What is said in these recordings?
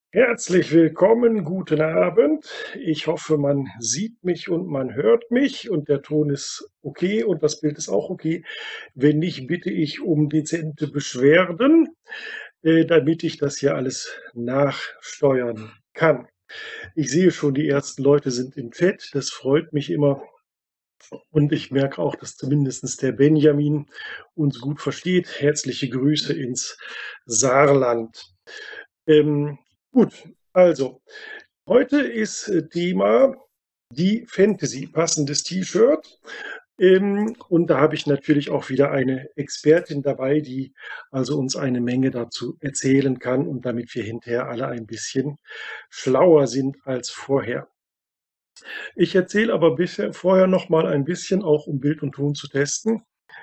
Herzlich willkommen, guten Abend. Ich hoffe, man sieht mich und man hört mich und der Ton ist okay und das Bild ist auch okay. Wenn nicht, bitte ich um dezente Beschwerden, damit ich das hier alles nachsteuern kann. Ich sehe schon, die ersten Leute sind im Chat. Das freut mich immer. Und ich merke auch, dass zumindest der Benjamin uns gut versteht. Herzliche Grüße ins Saarland. Ähm, gut, also heute ist Thema die Fantasy, passendes T-Shirt. Und da habe ich natürlich auch wieder eine Expertin dabei, die also uns eine Menge dazu erzählen kann und damit wir hinterher alle ein bisschen schlauer sind als vorher. Ich erzähle aber bisher vorher noch mal ein bisschen, auch um Bild und Ton zu testen,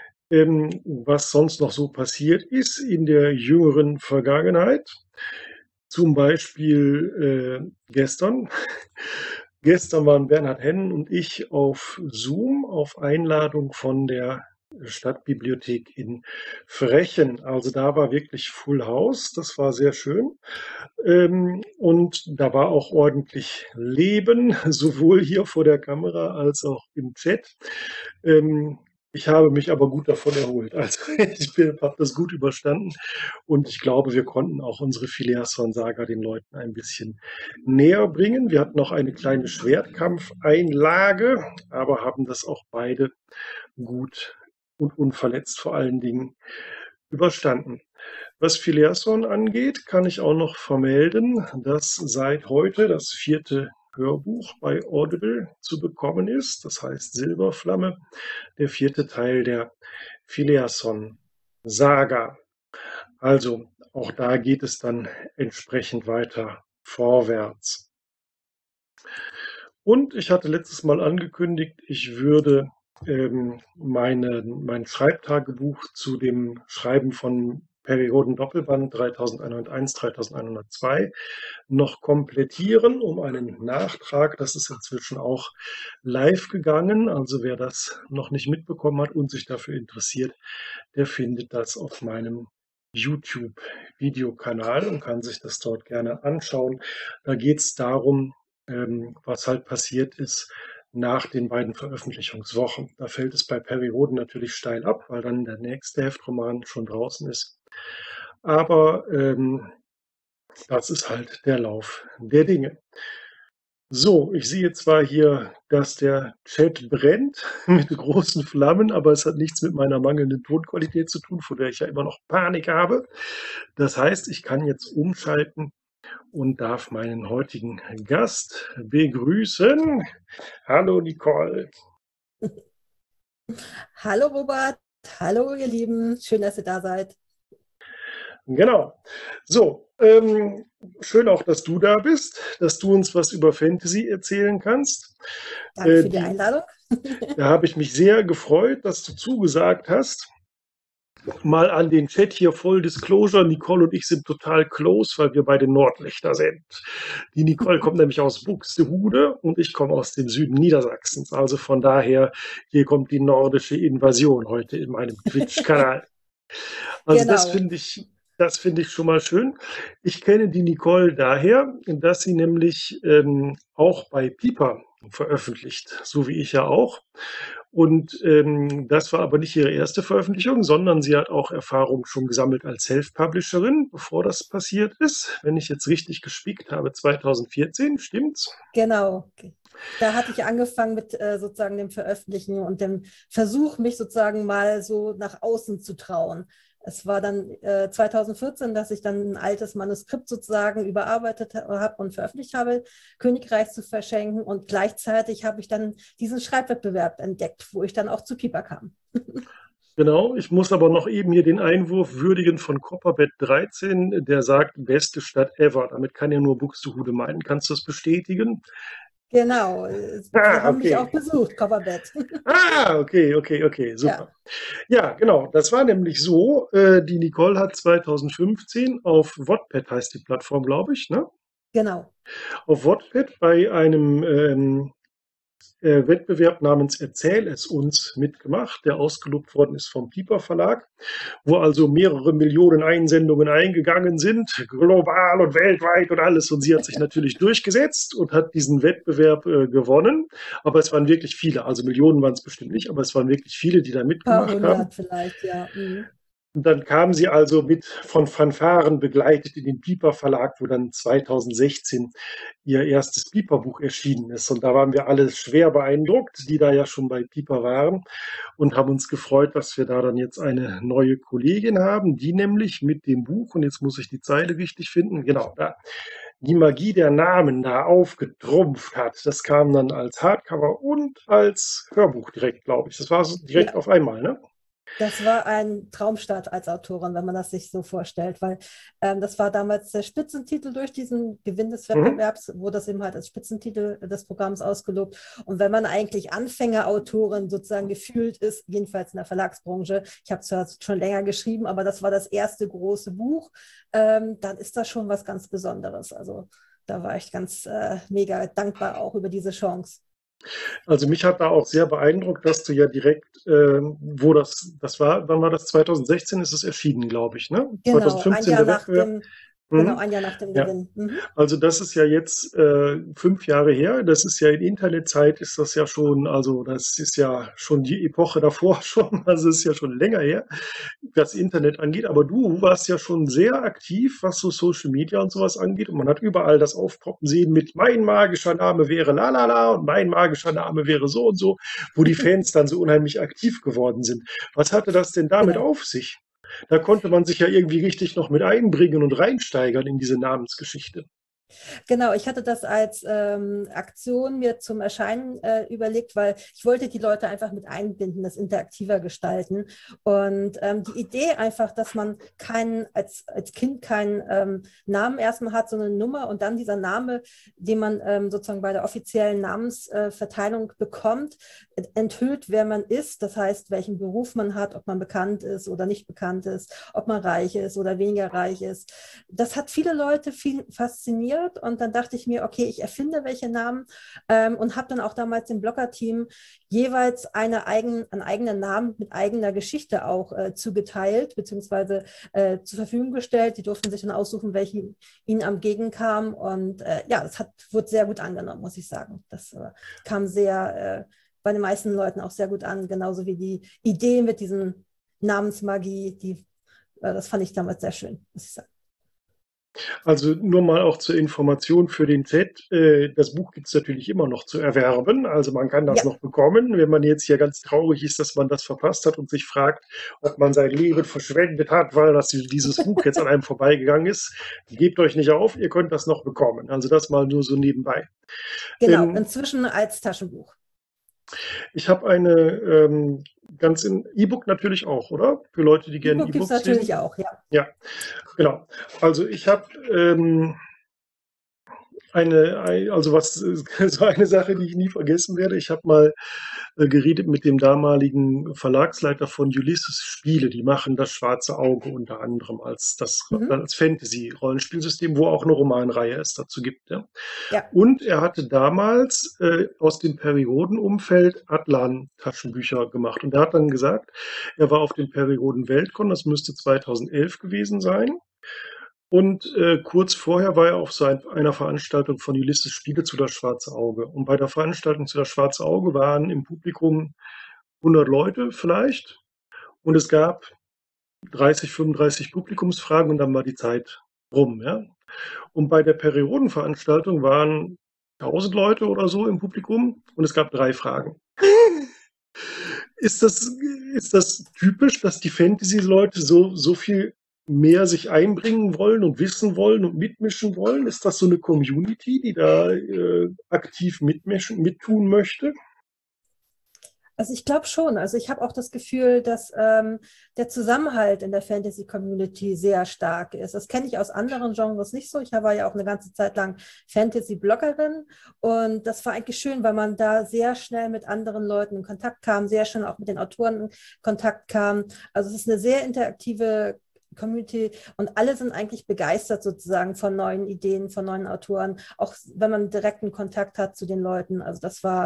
was sonst noch so passiert ist in der jüngeren Vergangenheit. Zum Beispiel gestern. Gestern waren Bernhard Hennen und ich auf Zoom auf Einladung von der Stadtbibliothek in Frechen. Also da war wirklich Full House. Das war sehr schön. Und da war auch ordentlich Leben, sowohl hier vor der Kamera als auch im Chat. Ähm, Ich habe mich aber gut davon erholt. Also ich habe das gut überstanden und ich glaube, wir konnten auch unsere Phileason-Saga den Leuten ein bisschen näher bringen. Wir hatten noch eine kleine Schwertkampfeinlage, aber haben das auch beide gut und unverletzt vor allen Dingen überstanden. Was Phileason angeht, kann ich auch noch vermelden, dass seit heute das 4. Hörbuch bei Audible zu bekommen ist. Das heißt Silberflamme, der 4. Teil der Phileason-Saga. Also auch da geht es dann entsprechend weiter vorwärts. Und ich hatte letztes Mal angekündigt, ich würde mein Schreibtagebuch zu dem Schreiben von Perioden-Doppelband 3101, 3102 noch komplettieren um einen Nachtrag. Das ist inzwischen auch live gegangen. Also wer das noch nicht mitbekommen hat und sich dafür interessiert, der findet das auf meinem YouTube-Videokanal und kann sich das dort gerne anschauen. Da geht es darum, was halt passiert ist nach den beiden Veröffentlichungswochen. Da fällt es bei Perry Rhodan natürlich steil ab, weil dann der nächste Heftroman schon draußen ist. Aber das ist halt der Lauf der Dinge. So, ich sehe zwar hier, dass der Chat brennt mit großen Flammen, aber es hat nichts mit meiner mangelnden Tonqualität zu tun, vor der ich ja immer noch Panik habe. Das heißt, ich kann jetzt umschalten und darf meinen heutigen Gast begrüßen. Hallo Nicole. Hallo Robert, hallo ihr Lieben, schön, dass ihr da seid. Genau. So, schön auch, dass du da bist, dass du uns was über Fantasy erzählen kannst. Danke für die Die, Einladung. Da habe ich mich sehr gefreut, dass du zugesagt hast. Mal an den Chat hier, Full Disclosure, Nicole und ich sind total close, weil wir beide Nordlichter sind. Die Nicole kommt nämlich aus Buxtehude und ich komme aus dem Süden Niedersachsens. Also von daher, hier kommt die nordische Invasion heute in meinem Twitch-Kanal. Also Genau, das finde ich schon mal schön. Ich kenne die Nicole daher, dass sie nämlich auch bei Piper veröffentlicht, so wie ich ja auch. Und das war aber nicht ihre erste Veröffentlichung, sondern sie hat auch Erfahrung schon gesammelt als Self-Publisherin, bevor das passiert ist. Wenn ich jetzt richtig gespickt habe, 2014, stimmt's? genau. Da hatte ich angefangen mit sozusagen dem Veröffentlichen und dem Versuch, mich sozusagen mal so nach außen zu trauen. Es war dann 2014, dass ich dann ein altes Manuskript sozusagen überarbeitet habe und veröffentlicht habe, Königreich zu verschenken. Und gleichzeitig habe ich dann diesen Schreibwettbewerb entdeckt, wo ich dann auch zu Piper kam. Genau, ich muss aber noch eben hier den Einwurf würdigen von Copperbett 13, der sagt, beste Stadt ever. Damit kann ja nur Buxtehude meinen. Kannst du das bestätigen? Genau, sie Ah, haben mich auch okay. besucht, Copperbett. Ah, okay, Ja, super. Ja, genau, das war nämlich so, die Nicole hat 2015 auf Wattpad heißt die Plattform, glaube ich, ne? genau. Auf Wattpad bei einem Wettbewerb namens Erzähl es uns mitgemacht, der ausgelobt worden ist vom Piper Verlag, wo also mehrere Millionen Einsendungen eingegangen sind, global und weltweit und alles. Und sie hat sich natürlich durchgesetzt und hat diesen Wettbewerb gewonnen. Aber es waren wirklich viele, also Millionen waren es bestimmt nicht, aber es waren wirklich viele, die da Ein paar mitgemacht haben. hundert vielleicht, ja. Mhm. Und dann kam sie also mit von Fanfaren begleitet in den Piper Verlag, wo dann 2016 ihr erstes Piper-Buch erschienen ist. Und da waren wir alle schwer beeindruckt, die da ja schon bei Piper waren, und haben uns gefreut, dass wir da dann jetzt eine neue Kollegin haben, die nämlich mit dem Buch, und jetzt muss ich die Zeile richtig finden, genau, da, die Magie der Namen da aufgetrumpft hat. Das kam dann als Hardcover und als Hörbuch direkt, glaube ich. Das war so direkt Ja, auf einmal, ne? das war ein Traumstart als Autorin, wenn man das sich so vorstellt, weil das war damals der Spitzentitel durch diesen Gewinn des Mhm. Wettbewerbs, wurde das eben halt als Spitzentitel des Programms ausgelobt. Und wenn man eigentlich Anfängerautorin sozusagen gefühlt ist, jedenfalls in der Verlagsbranche, ich habe zwar schon länger geschrieben, aber das war das erste große Buch, dann ist das schon was ganz Besonderes. Also da war ich ganz mega dankbar auch über diese Chance. Also mich hat da auch sehr beeindruckt, dass du ja direkt, wo das war, wann war das? 2016 ist es erschienen, glaube ich, ne? Genau, 2015 der Wettbewerb. genau, Mhm. ein Jahr nach dem Ja, Gewinn. Mhm. also das ist ja jetzt 5 Jahre her. Das ist ja in Internetzeit ist das ja schon, also das ist ja schon die Epoche davor schon, also es ist ja schon länger her, was Internet angeht. Aber du warst ja schon sehr aktiv, was so Social Media und sowas angeht. Und man hat überall das aufpoppen sehen mit mein magischer Name wäre la la la und mein magischer Name wäre so und so, wo die Fans dann so unheimlich aktiv geworden sind. Was hatte das denn damit Genau. auf sich? Da konnte man sich ja irgendwie richtig noch mit einbringen und reinsteigern in diese Namensgeschichte. Genau, ich hatte das als Aktion mir zum Erscheinen überlegt, weil ich wollte die Leute einfach mit einbinden, das interaktiver gestalten. Und die Idee einfach, dass man als Kind keinen Namen erstmal hat, sondern eine Nummer und dann dieser Name, den man sozusagen bei der offiziellen Namensverteilung bekommt, enthüllt, wer man ist. Das heißt, welchen Beruf man hat, ob man bekannt ist oder nicht bekannt ist, ob man reich ist oder weniger reich ist. Das hat viele Leute viel fasziniert und dann dachte ich mir, okay, ich erfinde welche Namen und habe dann auch damals dem Blogger-Team jeweils einen eigenen Namen mit eigener Geschichte auch zugeteilt, beziehungsweise zur Verfügung gestellt. Die durften sich dann aussuchen, welche ihnen am Gegen kam und ja, wurde sehr gut angenommen, muss ich sagen. Das kam bei den meisten Leuten auch sehr gut an, genauso wie die Idee mit diesen Namensmagie, das fand ich damals sehr schön, muss ich sagen. Also nur mal auch zur Information für den Chat. Das Buch gibt es natürlich immer noch zu erwerben. Also man kann das Ja, noch bekommen. Wenn man jetzt hier ganz traurig ist, dass man das verpasst hat und sich fragt, ob man sein Leben verschwendet hat, weil dieses Buch jetzt an einem vorbeigegangen ist, gebt euch nicht auf, ihr könnt das noch bekommen. Also das mal nur so nebenbei. genau, Ähm, inzwischen als Taschenbuch. Ich habe eine ganz in E-Book natürlich auch, oder? Für Leute, die gerne E-Book gibt es E-Books lesen. natürlich auch, ja. Ja, genau. Also ich habe also was, so eine Sache, die ich nie vergessen werde. Ich habe mal geredet mit dem damaligen Verlagsleiter von Ulysses Spiele. Die machen das Schwarze Auge unter anderem Mhm. als Fantasy-Rollenspielsystem, wo auch eine Romanreihe es dazu gibt. Ja. Ja. Und er hatte damals aus dem Periodenumfeld Atlan-Taschenbücher gemacht. Und er hat dann gesagt, er war auf dem Perioden Weltcon, das müsste 2011 gewesen sein. Und kurz vorher war er auf einer Veranstaltung von Ulysses Spiele zu Das Schwarze Auge. Und bei der Veranstaltung zu Das Schwarze Auge waren im Publikum 100 Leute vielleicht. Und es gab 30, 35 Publikumsfragen und dann war die Zeit rum. Ja? Und bei der Periodenveranstaltung waren 1000 Leute oder so im Publikum und es gab 3 Fragen. Ist das, ist das typisch, dass die Fantasy-Leute so viel mehr sich einbringen wollen und wissen wollen und mitmischen wollen? Ist das so eine Community, die da aktiv mittun möchte? Also ich glaube schon. Also ich habe auch das Gefühl, dass der Zusammenhalt in der Fantasy-Community sehr stark ist. Das kenne ich aus anderen Genres nicht so. Ich war ja auch eine ganze Zeit lang Fantasy-Bloggerin und das war eigentlich schön, weil man da sehr schnell mit anderen Leuten in Kontakt kam, sehr schnell auch mit den Autoren in Kontakt kam. Also es ist eine sehr interaktive Community und alle sind eigentlich begeistert sozusagen von neuen Ideen, von neuen Autoren, auch wenn man direkten Kontakt hat zu den Leuten. Also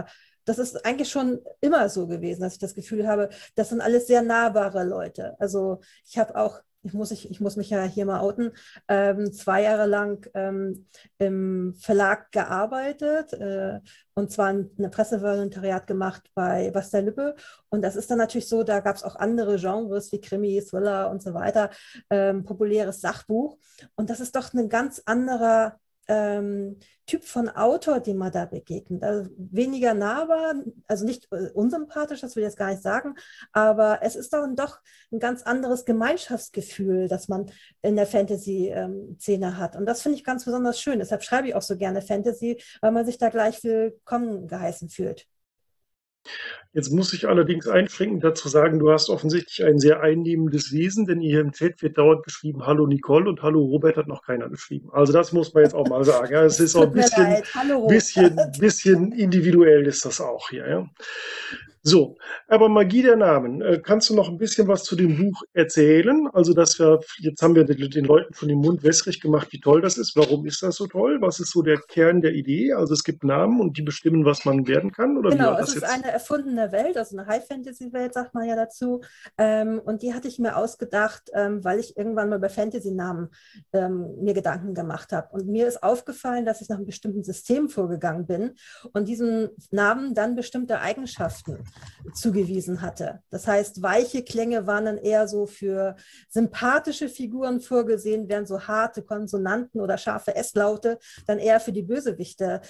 das ist eigentlich schon immer so gewesen, dass ich das Gefühl habe, das sind alles sehr nahbare Leute. Also ich habe auch, ich muss mich ja hier mal outen, 2 Jahre lang im Verlag gearbeitet, und zwar ein Pressevolontariat gemacht bei Bastei Lübbe. Und das ist dann natürlich so, da gab es auch andere Genres wie Krimi, Thriller und so weiter, populäres Sachbuch. Und das ist doch ein ganz anderer Typ von Autor, dem man da begegnet. Also weniger nahbar, also nicht unsympathisch, das will ich jetzt gar nicht sagen, aber es ist doch ein ganz anderes Gemeinschaftsgefühl, das man in der Fantasy-Szene hat. Und das finde ich ganz besonders schön. Deshalb schreibe ich auch so gerne Fantasy, weil man sich da gleich willkommen geheißen fühlt. Jetzt muss ich allerdings einschränkend dazu sagen, du hast offensichtlich ein sehr einnehmendes Wesen, denn hier im Chat wird dauernd geschrieben, hallo Nicole und hallo Robert hat noch keiner geschrieben. Also das muss man jetzt auch mal sagen. Ja, es Es ist auch ein tut mir leid. Hallo Robert. bisschen individuell ist das auch hier. Ja. So, aber Magie der Namen. Kannst du noch ein bisschen was zu dem Buch erzählen? Also, jetzt haben wir den Leuten schon den Mund wässrig gemacht, wie toll das ist. Warum ist das so toll? Was ist so der Kern der Idee? Also, es gibt Namen und die bestimmen, was man werden kann? Oder wie Genau, war es das ist jetzt? eine erfundene Welt, also eine High-Fantasy-Welt, sagt man ja dazu. Und die hatte ich mir ausgedacht, weil ich irgendwann mal über Fantasy-Namen mir Gedanken gemacht habe. Und mir ist aufgefallen, dass ich nach einem bestimmten System vorgegangen bin und diesen Namen dann bestimmte Eigenschaften zugewiesen hatte. Das heißt, weiche Klänge waren dann eher so für sympathische Figuren vorgesehen, während so harte Konsonanten oder scharfe S-Laute dann eher für die Bösewichte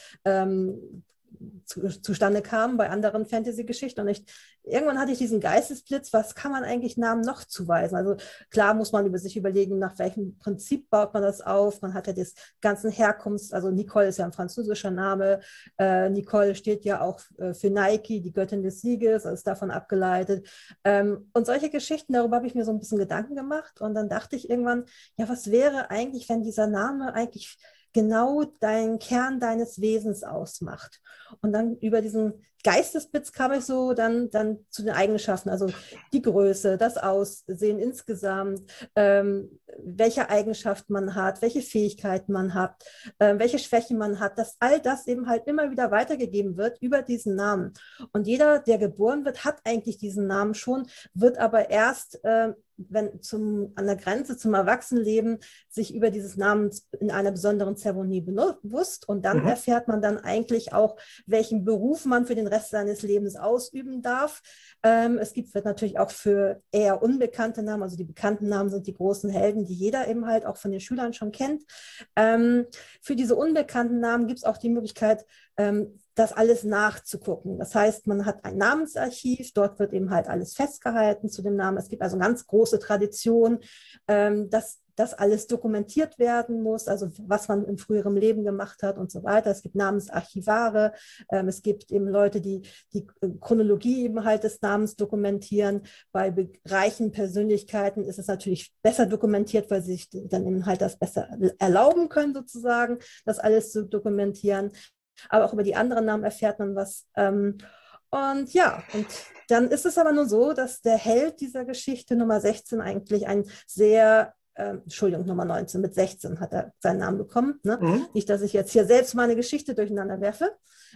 zustande kamen bei anderen Fantasy-Geschichten. Und irgendwann hatte ich diesen Geistesblitz, was kann man eigentlich Namen noch zuweisen? Also klar muss man über sich überlegen, nach welchem Prinzip baut man das auf. Man hat ja das ganzen Herkunfts, also Nicole ist ja ein französischer Name. Nicole steht ja auch für Nike, die Göttin des Sieges, also ist davon abgeleitet. Und solche Geschichten, darüber habe ich mir so ein bisschen Gedanken gemacht. Und dann dachte ich irgendwann, ja, was wäre eigentlich, wenn dieser Name eigentlich genau deinen Kern deines Wesens ausmacht. Und dann über diesen Geistesblitz kam ich so dann zu den Eigenschaften, also die Größe, das Aussehen insgesamt, welche Eigenschaften man hat, welche Fähigkeiten man hat, welche Schwächen man hat, dass all das eben halt immer wieder weitergegeben wird über diesen Namen. Und jeder, der geboren wird, hat eigentlich diesen Namen schon, wird aber erst wenn an der Grenze zum Erwachsenenleben sich über dieses Namens in einer besonderen Zeremonie bewusst, und dann Mhm. erfährt man dann eigentlich auch, welchen Beruf man für den Rest seines Lebens ausüben darf. Wird natürlich auch für eher unbekannte Namen, also die bekannten Namen sind die großen Helden, die jeder eben halt auch von den Schülern schon kennt. Für diese unbekannten Namen gibt es auch die Möglichkeit, das alles nachzugucken. Das heißt, man hat ein Namensarchiv, dort wird eben halt alles festgehalten zu dem Namen. Es gibt also eine ganz große Tradition, dass das alles dokumentiert werden muss, also was man im früheren Leben gemacht hat und so weiter. Es gibt Namensarchivare, es gibt eben Leute, die die Chronologie eben halt des Namens dokumentieren. Bei reichen Persönlichkeiten ist es natürlich besser dokumentiert, weil sie sich dann eben halt das besser erlauben können, sozusagen, das alles zu dokumentieren. Aber auch über die anderen Namen erfährt man was. Und ja, und dann ist es aber nur so, dass der Held dieser Geschichte, Nummer 16, eigentlich ein sehr, Entschuldigung, Nummer 19, mit 16 hat er seinen Namen bekommen. Ne? Mhm. Nicht, dass ich jetzt hier selbst meine Geschichte durcheinander werfe.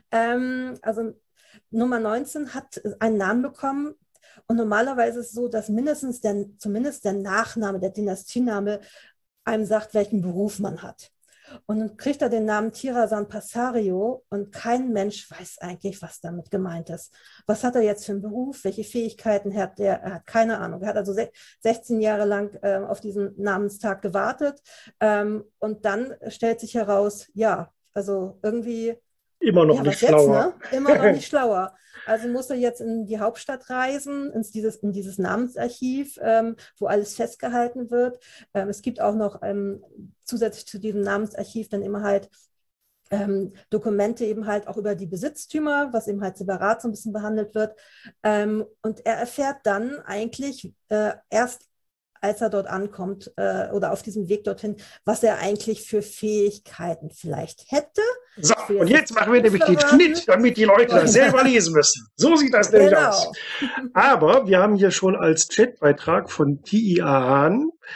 Also Nummer 19 hat einen Namen bekommen. Und normalerweise ist es so, dass zumindest der Nachname, der Dynastiename, einem sagt, welchen Beruf man hat. Und dann kriegt er den Namen Tirasan Passario und kein Mensch weiß eigentlich, was damit gemeint ist. Was hat er jetzt für einen Beruf? Welche Fähigkeiten hat er? Er hat keine Ahnung. Er hat also 16 Jahre lang auf diesen Namenstag gewartet. Und dann stellt sich heraus, ja, also irgendwie, Immer noch ja, nicht was jetzt, schlauer. ne? Immer noch nicht schlauer. Also muss er jetzt in die Hauptstadt reisen, in dieses Namensarchiv, wo alles festgehalten wird. Es gibt auch noch zusätzlich zu diesem Namensarchiv dann immer halt Dokumente eben halt auch über die Besitztümer, was eben halt separat so ein bisschen behandelt wird. Und er erfährt dann eigentlich erst, als er dort ankommt oder auf diesem Weg dorthin, was er eigentlich für Fähigkeiten vielleicht hätte. So, und jetzt machen wir nämlich den Schnitt, damit die Leute das selber lesen müssen. So sieht das nämlich aus. Aber wir haben hier schon als Chatbeitrag von TIA Hahn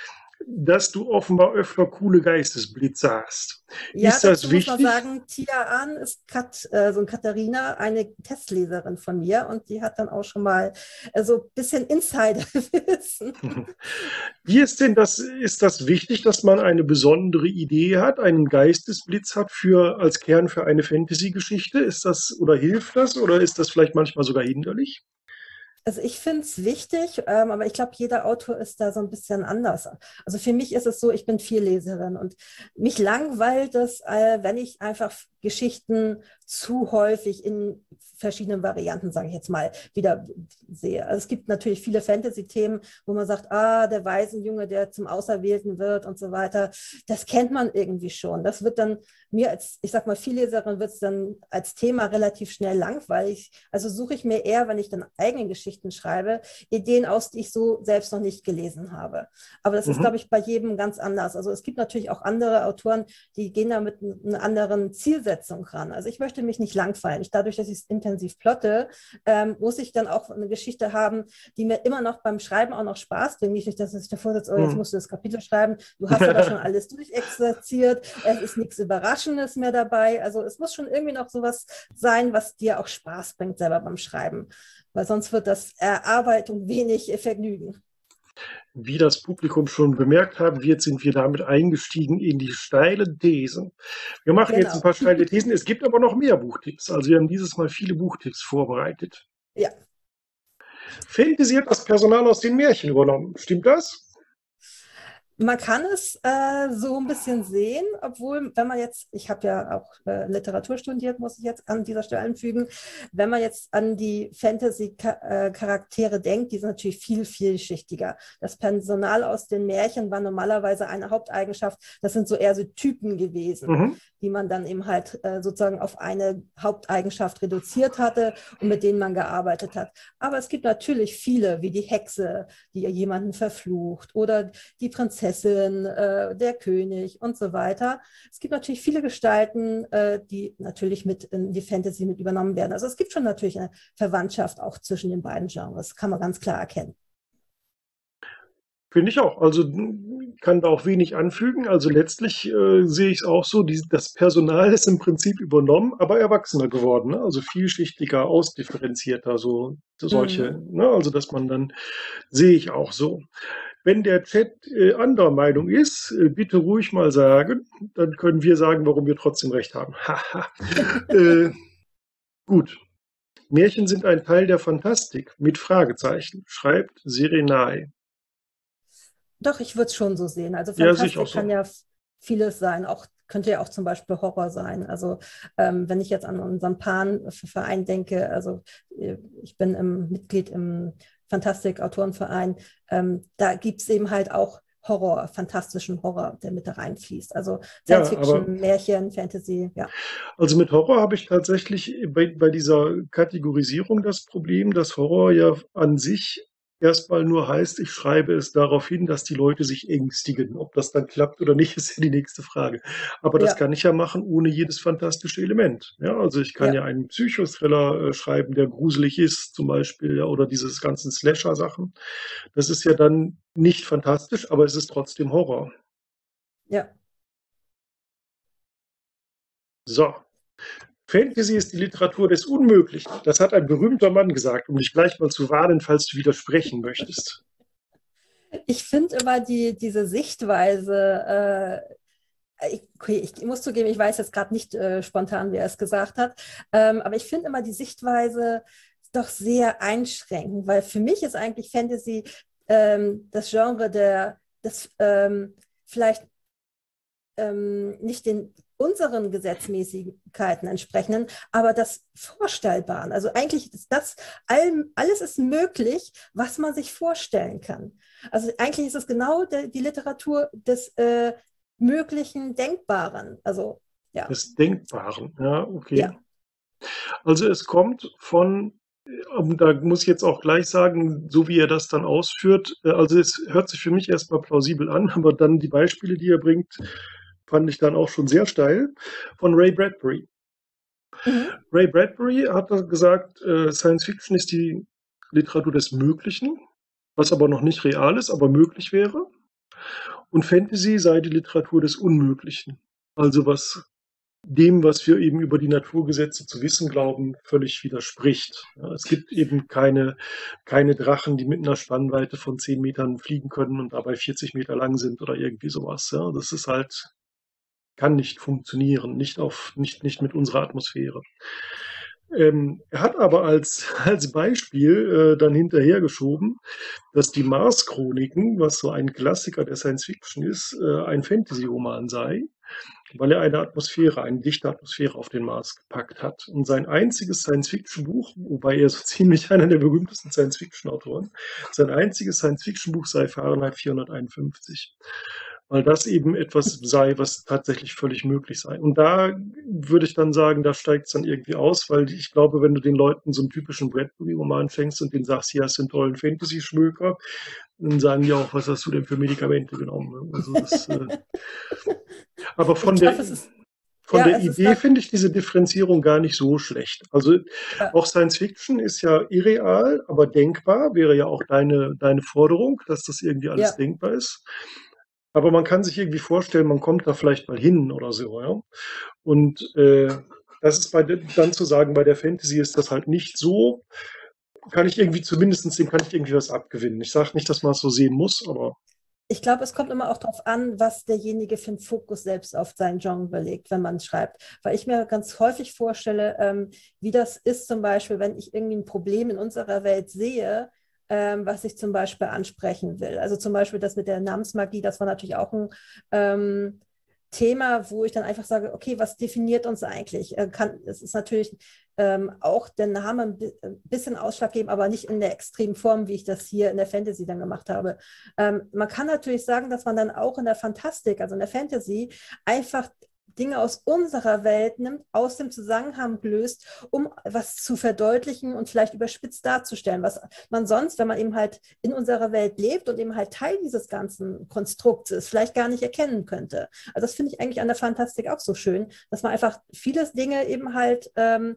dass du offenbar öfter coole Geistesblitze hast. Ja, Ist dazu das muss man wichtig? sagen, Tia Ahn ist so ein Katharina, eine Testleserin von mir und die hat dann auch schon mal so ein bisschen Insiderwissen. Wie ist denn das, ist das wichtig, dass man eine besondere Idee hat, einen Geistesblitz hat für, als Kern für eine Fantasy-Geschichte? Ist das, oder hilft das, oder ist das vielleicht manchmal sogar hinderlich? Also ich finde es wichtig, aber ich glaube, jeder Autor ist da so ein bisschen anders. Also für mich ist es so, ich bin Vielleserin und mich langweilt es, wenn ich einfach Geschichten zu häufig in verschiedenen Varianten, sage ich jetzt mal, wieder sehe. Also es gibt natürlich viele Fantasy-Themen, wo man sagt, ah, der Waisenjunge, der zum Auserwählten wird und so weiter. Das kennt man irgendwie schon. Das wird dann mir als, ich sag mal, Vielleserin wird es dann als Thema relativ schnell langweilig. Also suche ich mir eher, wenn ich dann eigene Geschichten schreibe, Ideen aus, die ich so selbst noch nicht gelesen habe. Aber das ist, glaube Mhm. ich, bei jedem ganz anders. Also es gibt natürlich auch andere Autoren, die gehen da mit einer anderen Zielsetzung ran. Also ich möchte mich nicht langweilen. Dadurch, dass ich es intensiv plotte, muss ich dann auch eine Geschichte haben, die mir immer noch beim Schreiben auch noch Spaß bringt. Nicht, dass ich davor sitze, oh, jetzt Mhm. musst du das Kapitel schreiben. Du hast aber schon alles durchexerziert. Es ist nichts Überraschendes mehr dabei. Also es muss schon irgendwie noch sowas sein, was dir auch Spaß bringt selber beim Schreiben. Weil sonst wird das Erarbeitung wenig Vergnügen. Wie das Publikum schon bemerkt haben wird, sind wir damit eingestiegen in die steile These. Wir machen jetzt ein Genau. paar steile Thesen. Es gibt aber noch mehr Buchtipps. Also wir haben dieses Mal viele Buchtipps vorbereitet. Ja. Fantasy hat das Personal aus den Märchen übernommen. Stimmt das? Man kann es so ein bisschen sehen, obwohl, wenn man jetzt, ich habe ja auch Literatur studiert, muss ich jetzt an dieser Stelle anfügen, wenn man jetzt an die Fantasy-Charaktere denkt, die sind natürlich viel vielschichtiger. Das Personal aus den Märchen war normalerweise eine Haupteigenschaft, das sind so eher so Typen gewesen, Mhm. die man dann eben halt sozusagen auf eine Haupteigenschaft reduziert hatte und mit denen man gearbeitet hat. Aber es gibt natürlich viele, wie die Hexe, die jemanden verflucht oder die Prinzessin, der König und so weiter. Es gibt natürlich viele Gestalten, die natürlich mit in die Fantasy mit übernommen werden. Also es gibt schon natürlich eine Verwandtschaft auch zwischen den beiden Genres, kann man ganz klar erkennen. Finde ich auch. Also kann da auch wenig anfügen. Also letztlich sehe ich es auch so, das Personal ist im Prinzip übernommen, aber erwachsener geworden. Ne? Also vielschichtiger, ausdifferenzierter, so solche. Mhm. Ne? Also dass man dann, sehe ich auch so. Wenn der Chat anderer Meinung ist, bitte ruhig mal sagen. Dann können wir sagen, warum wir trotzdem recht haben. Haha. äh, gut. Märchen sind ein Teil der Fantastik mit Fragezeichen, schreibt Serenai. Doch, ich würde es schon so sehen. Also Ja, sehe ich auch Fantastik kann so. ja vieles sein, auch könnte ja auch zum Beispiel Horror sein. Also wenn ich jetzt an unseren Pan-Verein denke, also ich bin Mitglied im Fantastik-Autorenverein, da gibt es eben halt auch Horror, fantastischen Horror, der mit da reinfließt. Also Ja, aber Science-Fiction, Märchen, Fantasy, ja. also mit Horror habe ich tatsächlich bei dieser Kategorisierung das Problem, dass Horror ja an sich erstmal nur heißt, ich schreibe es darauf hin, dass die Leute sich ängstigen. Ob das dann klappt oder nicht, ist ja die nächste Frage. Aber das Ja, kann ich ja machen ohne jedes fantastische Element. Ja, also ich kann ja ja, einen Psychothriller schreiben, der gruselig ist, zum Beispiel, ja, oder dieses ganzen Slasher-Sachen. Das ist ja dann nicht fantastisch, aber es ist trotzdem Horror. ja. So. Fantasy ist die Literatur des Unmöglichen. Das hat ein berühmter Mann gesagt, um dich gleich mal zu warnen, falls du widersprechen möchtest. Ich finde immer diese Sichtweise, okay, ich muss zugeben, ich weiß jetzt gerade nicht spontan, wer es gesagt hat, aber ich finde immer die Sichtweise doch sehr einschränkend, weil für mich ist eigentlich Fantasy das Genre des vielleicht nicht den unseren Gesetzmäßigkeiten entsprechenden, aber das Vorstellbaren. Also eigentlich ist das, alles ist möglich, was man sich vorstellen kann. Also eigentlich ist es genau die Literatur des möglichen Denkbaren. Also ja, Des Denkbaren. Ja, okay. ja, Also es kommt von, da muss ich jetzt auch gleich sagen, so wie er das dann ausführt, also es hört sich für mich erstmal plausibel an, aber dann die Beispiele, die er bringt, fand ich dann auch schon sehr steil, von Ray Bradbury. mhm. Ray Bradbury hat gesagt, Science Fiction ist die Literatur des Möglichen, was aber noch nicht real ist, aber möglich wäre. Und Fantasy sei die Literatur des Unmöglichen. Also was wir eben über die Naturgesetze zu wissen glauben, völlig widerspricht. Ja, es gibt eben keine Drachen, die mit einer Spannweite von 10 Metern fliegen können und dabei 40 Meter lang sind oder irgendwie sowas. Ja, das ist halt, kann nicht funktionieren, nicht mit unserer Atmosphäre. Er hat aber als Beispiel dann hinterhergeschoben, dass die Mars-Chroniken, was so ein Klassiker der Science-Fiction ist, ein Fantasy-Roman sei, weil er eine dichte Atmosphäre auf den Mars gepackt hat. Und sein einziges Science-Fiction-Buch, wobei er so ziemlich einer der berühmtesten Science-Fiction-Autoren, sein einziges Science-Fiction-Buch sei Fahrenheit 451. Weil das eben etwas sei, was tatsächlich völlig möglich sei. Und da würde ich dann sagen, da steigt es dann irgendwie aus, weil ich glaube, wenn du den Leuten so einen typischen Bradbury-Roman schenkst und denen sagst, hier hast du einen tollen Fantasy-Schmöker, dann sagen die auch, was hast du denn für Medikamente genommen? Also das, aber Ich glaube, es ist, von ja, der es ist Idee dann, finde ich diese Differenzierung gar nicht so schlecht. Also ja, auch Science Fiction ist ja irreal, aber denkbar, wäre ja auch deine Forderung, dass das irgendwie alles ja. denkbar ist. Aber man kann sich irgendwie vorstellen, man kommt da vielleicht mal hin oder so, ja. Und das ist dann zu sagen, bei der Fantasy ist das halt nicht so, kann ich irgendwie zumindest dem kann ich irgendwie was abgewinnen. Ich sage nicht, dass man es so sehen muss, aber Ich glaube, es kommt immer auch darauf an, was derjenige für einen Fokus selbst auf sein Genre legt, wenn man schreibt. Weil ich mir ganz häufig vorstelle, wie das ist zum Beispiel, wenn ich irgendwie ein Problem in unserer Welt sehe, was ich zum Beispiel ansprechen will. Also zum Beispiel das mit der Namensmagie, das war natürlich auch ein Thema, wo ich dann einfach sage, okay, was definiert uns eigentlich? Es ist natürlich auch der Name ein bisschen ausschlaggebend, aber nicht in der extremen Form, wie ich das hier in der Fantasy dann gemacht habe. Man kann natürlich sagen, dass man dann auch in der Fantastik, also in der Fantasy, einfach Dinge aus unserer Welt nimmt, aus dem Zusammenhang löst, um was zu verdeutlichen und vielleicht überspitzt darzustellen, was man sonst, wenn man eben halt in unserer Welt lebt und eben halt Teil dieses ganzen Konstrukts ist, vielleicht gar nicht erkennen könnte. Also das finde ich eigentlich an der Fantastik auch so schön, dass man einfach viele Dinge eben halt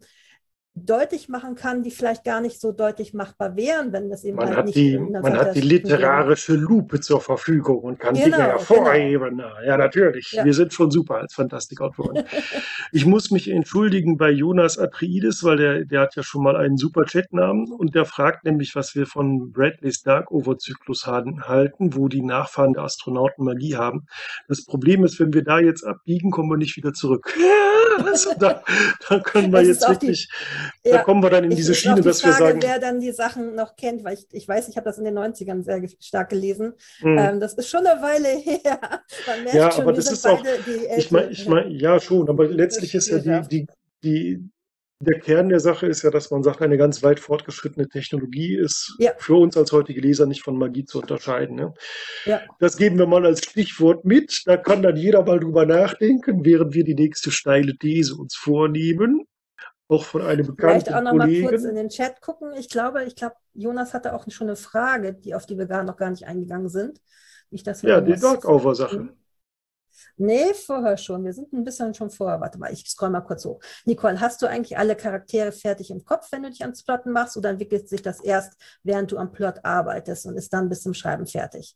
deutlich machen kann, die vielleicht gar nicht so deutlich machbar wären, wenn das eben halt nicht in der man hat die Fantastischen wäre. literarische Lupe zur Verfügung und kann Dinge Genau, genau. hervorheben. Ja, natürlich. Ja. Wir sind schon super als Fantastikautoren. Ich muss mich entschuldigen bei Jonas Atreides, weil der hat ja schon mal einen super Chatnamen und der fragt nämlich, was wir von Bradleys Darkover-Zyklus halten, wo die Nachfahren der Astronauten Magie haben. Das Problem ist, wenn wir da jetzt abbiegen, kommen wir nicht wieder zurück. Also da können wir Es ist jetzt auch die, wirklich, da ja, kommen wir dann in ich diese ist auch Schiene, die dass wir Frage, sagen, wer dann die Sachen noch kennt, weil ich weiß, ich habe das in den 90ern sehr stark gelesen. hm, Das ist schon eine Weile her. Man merkt ja, schon, aber wir das sind ist auch, beide die ich meine, ja schon, aber ältere letztlich ist ja Spielerschaft. die, der Kern der Sache ist ja, dass man sagt, eine ganz weit fortgeschrittene Technologie ist Ja, für uns als heutige Leser nicht von Magie zu unterscheiden. Ne? ja. Das geben wir mal als Stichwort mit. Da kann dann jeder mal drüber nachdenken, während wir die nächste steile These uns vornehmen. Auch von einem Vielleicht auch bekannten noch mal kurz in Kollegen. den Chat gucken. Ich glaube, Jonas hatte auch schon eine Frage, auf die wir noch gar nicht eingegangen sind. Nicht, dass wir Ja, die irgendwas Darkover-Sache. vergessen. Nee, vorher schon. Wir sind ein bisschen schon vorher. Warte mal, ich scroll mal kurz hoch. Nicole, hast du eigentlich alle Charaktere fertig im Kopf, wenn du dich ans Plotten machst, oder entwickelt sich das erst, während du am Plot arbeitest und ist dann bis zum Schreiben fertig?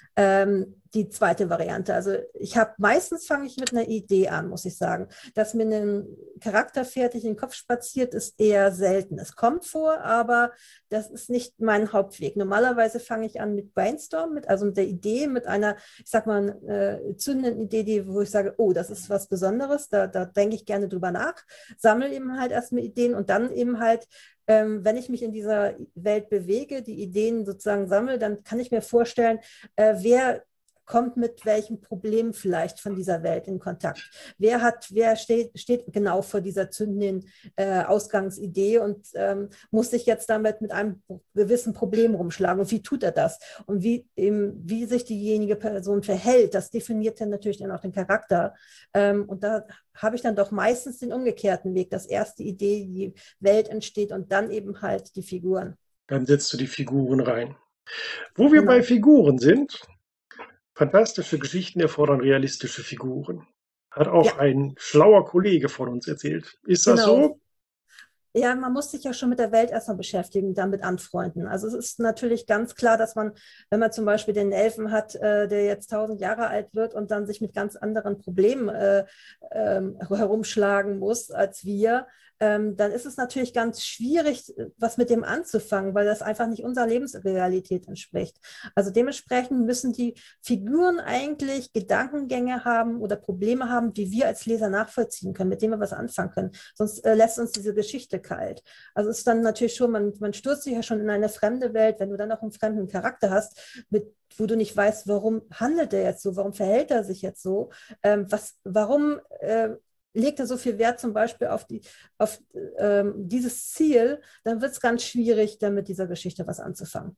Die zweite Variante. Also meistens fange ich mit einer Idee an, muss ich sagen. Dass mir ein Charakter fertig in den Kopf spaziert, ist eher selten. Es kommt vor, aber das ist nicht mein Hauptweg. Normalerweise fange ich an mit Brainstorm, also mit der Idee, mit einer, ich sag mal, zündenden Idee, wo ich sage, oh, das ist was Besonderes, da denke ich gerne drüber nach, sammle eben halt erstmal Ideen und dann eben halt wenn ich mich in dieser Welt bewege, die Ideen sozusagen sammle, dann kann ich mir vorstellen, wer kommt mit welchem Problem vielleicht von dieser Welt in Kontakt? Wer steht genau vor dieser zündenden Ausgangsidee und muss sich jetzt damit mit einem gewissen Problem rumschlagen? Und wie tut er das? Und wie sich diejenige Person verhält, das definiert dann natürlich dann auch den Charakter. Und da habe ich dann doch meistens den umgekehrten Weg, dass erst die Idee, die Welt entsteht und dann eben halt die Figuren. Dann setzt du die Figuren rein. Wo wir bei Genau. Figuren sind, fantastische Geschichten erfordern realistische Figuren. Hat auch Ja, ein schlauer Kollege von uns erzählt. Ist das genau. so? Ja, man muss sich ja schon mit der Welt erstmal beschäftigen, damit anfreunden. Also es ist natürlich ganz klar, dass man, wenn man zum Beispiel den Elfen hat, der jetzt 1000 Jahre alt wird und dann sich mit ganz anderen Problemen herumschlagen muss als wir, dann ist es natürlich ganz schwierig, was mit dem anzufangen, weil das einfach nicht unserer Lebensrealität entspricht. Also dementsprechend müssen die Figuren eigentlich Gedankengänge haben oder Probleme haben, die wir als Leser nachvollziehen können, mit denen wir was anfangen können. Sonst lässt uns diese Geschichte kalt. Also es ist dann natürlich schon, man stürzt sich ja schon in eine fremde Welt, wenn du dann noch einen fremden Charakter hast, wo du nicht weißt, warum handelt er jetzt so, warum verhält er sich jetzt so, warum legt er so viel Wert zum Beispiel auf dieses Ziel, dann wird es ganz schwierig, dann mit dieser Geschichte was anzufangen.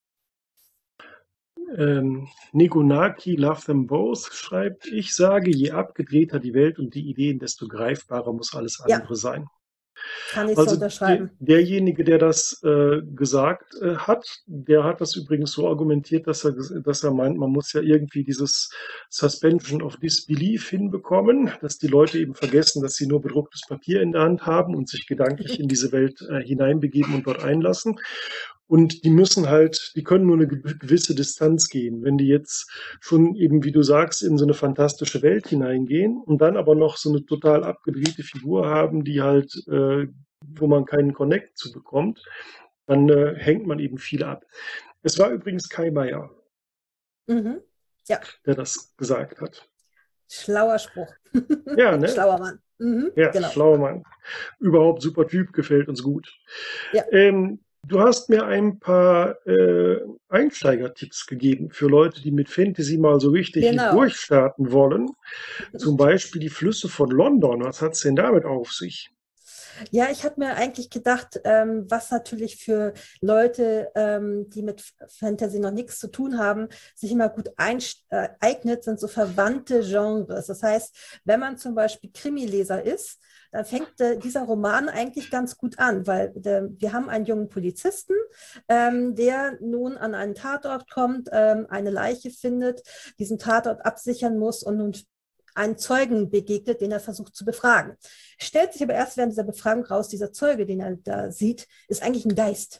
Nigonaki Love Them Both schreibt, ich sage, je abgedrehter die Welt und die Ideen, desto greifbarer muss alles Ja, andere sein. kann ich so Also unterschreiben. derjenige, der das gesagt hat, der hat das übrigens so argumentiert, dass er meint, man muss ja irgendwie dieses Suspension of Disbelief hinbekommen, dass die Leute eben vergessen, dass sie nur bedrucktes Papier in der Hand haben und sich gedanklich in diese Welt hineinbegeben und dort einlassen. Und die müssen halt, die können nur eine gewisse Distanz gehen. Wenn die jetzt schon eben, wie du sagst, in so eine fantastische Welt hineingehen und dann aber noch so eine total abgedrehte Figur haben, die halt, wo man keinen Connect zu bekommt, dann hängt man eben viel ab. Es war übrigens Kai Meier, Mhm. Ja, der das gesagt hat. schlauer Spruch. Ja, ne? Schlauer Mann. Mhm, Ja, genau. schlauer Mann. Überhaupt super Typ, gefällt uns gut. Ja, Du hast mir ein paar Einsteigertipps gegeben für Leute, die mit Fantasy mal so richtig genau. durchstarten wollen. Zum Beispiel die Flüsse von London. Was hat es denn damit auf sich? Ja, ich habe mir eigentlich gedacht, was natürlich für Leute, die mit Fantasy noch nichts zu tun haben, sich immer gut eignet, sind so verwandte Genres. Das heißt, wenn man zum Beispiel Krimileser ist, dann fängt dieser Roman eigentlich ganz gut an, weil wir haben einen jungen Polizisten, der nun an einen Tatort kommt, eine Leiche findet, diesen Tatort absichern muss und nun einen Zeugen begegnet, den er versucht zu befragen. Stellt sich aber erst während dieser Befragung raus, dieser Zeuge, den er da sieht, ist eigentlich ein Geist.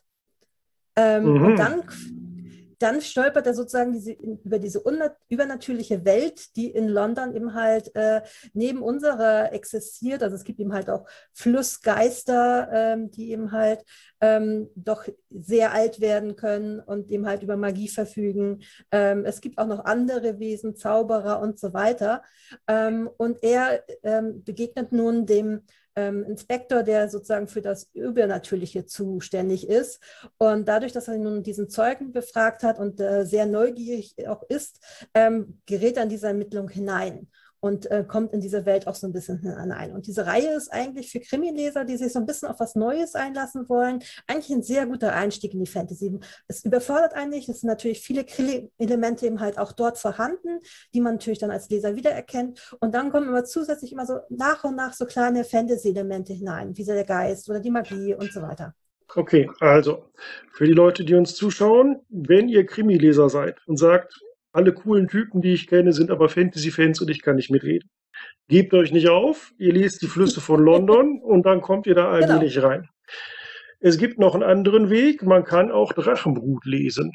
Und Mhm. dann stolpert er sozusagen über diese übernatürliche Welt, die in London eben halt neben unserer existiert. Also es gibt eben halt auch Flussgeister, die eben halt doch sehr alt werden können und eben halt über Magie verfügen. Es gibt auch noch andere Wesen, Zauberer und so weiter. Und er begegnet nun dem Inspektor, der sozusagen für das Übernatürliche zuständig ist. Und dadurch, dass er nun diesen Zeugen befragt hat und sehr neugierig auch ist, gerät er in diese Ermittlung hinein und kommt in diese Welt auch so ein bisschen hinein. Und diese Reihe ist eigentlich für Krimileser, die sich so ein bisschen auf was Neues einlassen wollen, eigentlich ein sehr guter Einstieg in die Fantasy. Es überfordert einen nicht, es sind natürlich viele Elemente eben halt auch dort vorhanden, die man natürlich dann als Leser wiedererkennt. Und dann kommen aber zusätzlich immer so nach und nach so kleine Fantasy-Elemente hinein, wie der Geist oder die Magie und so weiter. Okay, also für die Leute, die uns zuschauen, wenn ihr Krimileser seid und sagt, alle coolen Typen, die ich kenne, sind aber Fantasy-Fans und ich kann nicht mitreden. Gebt euch nicht auf, ihr lest die Flüsse von London und dann kommt ihr da Genau. allmählich rein. Es gibt noch einen anderen Weg, man kann auch Drachenbrut lesen.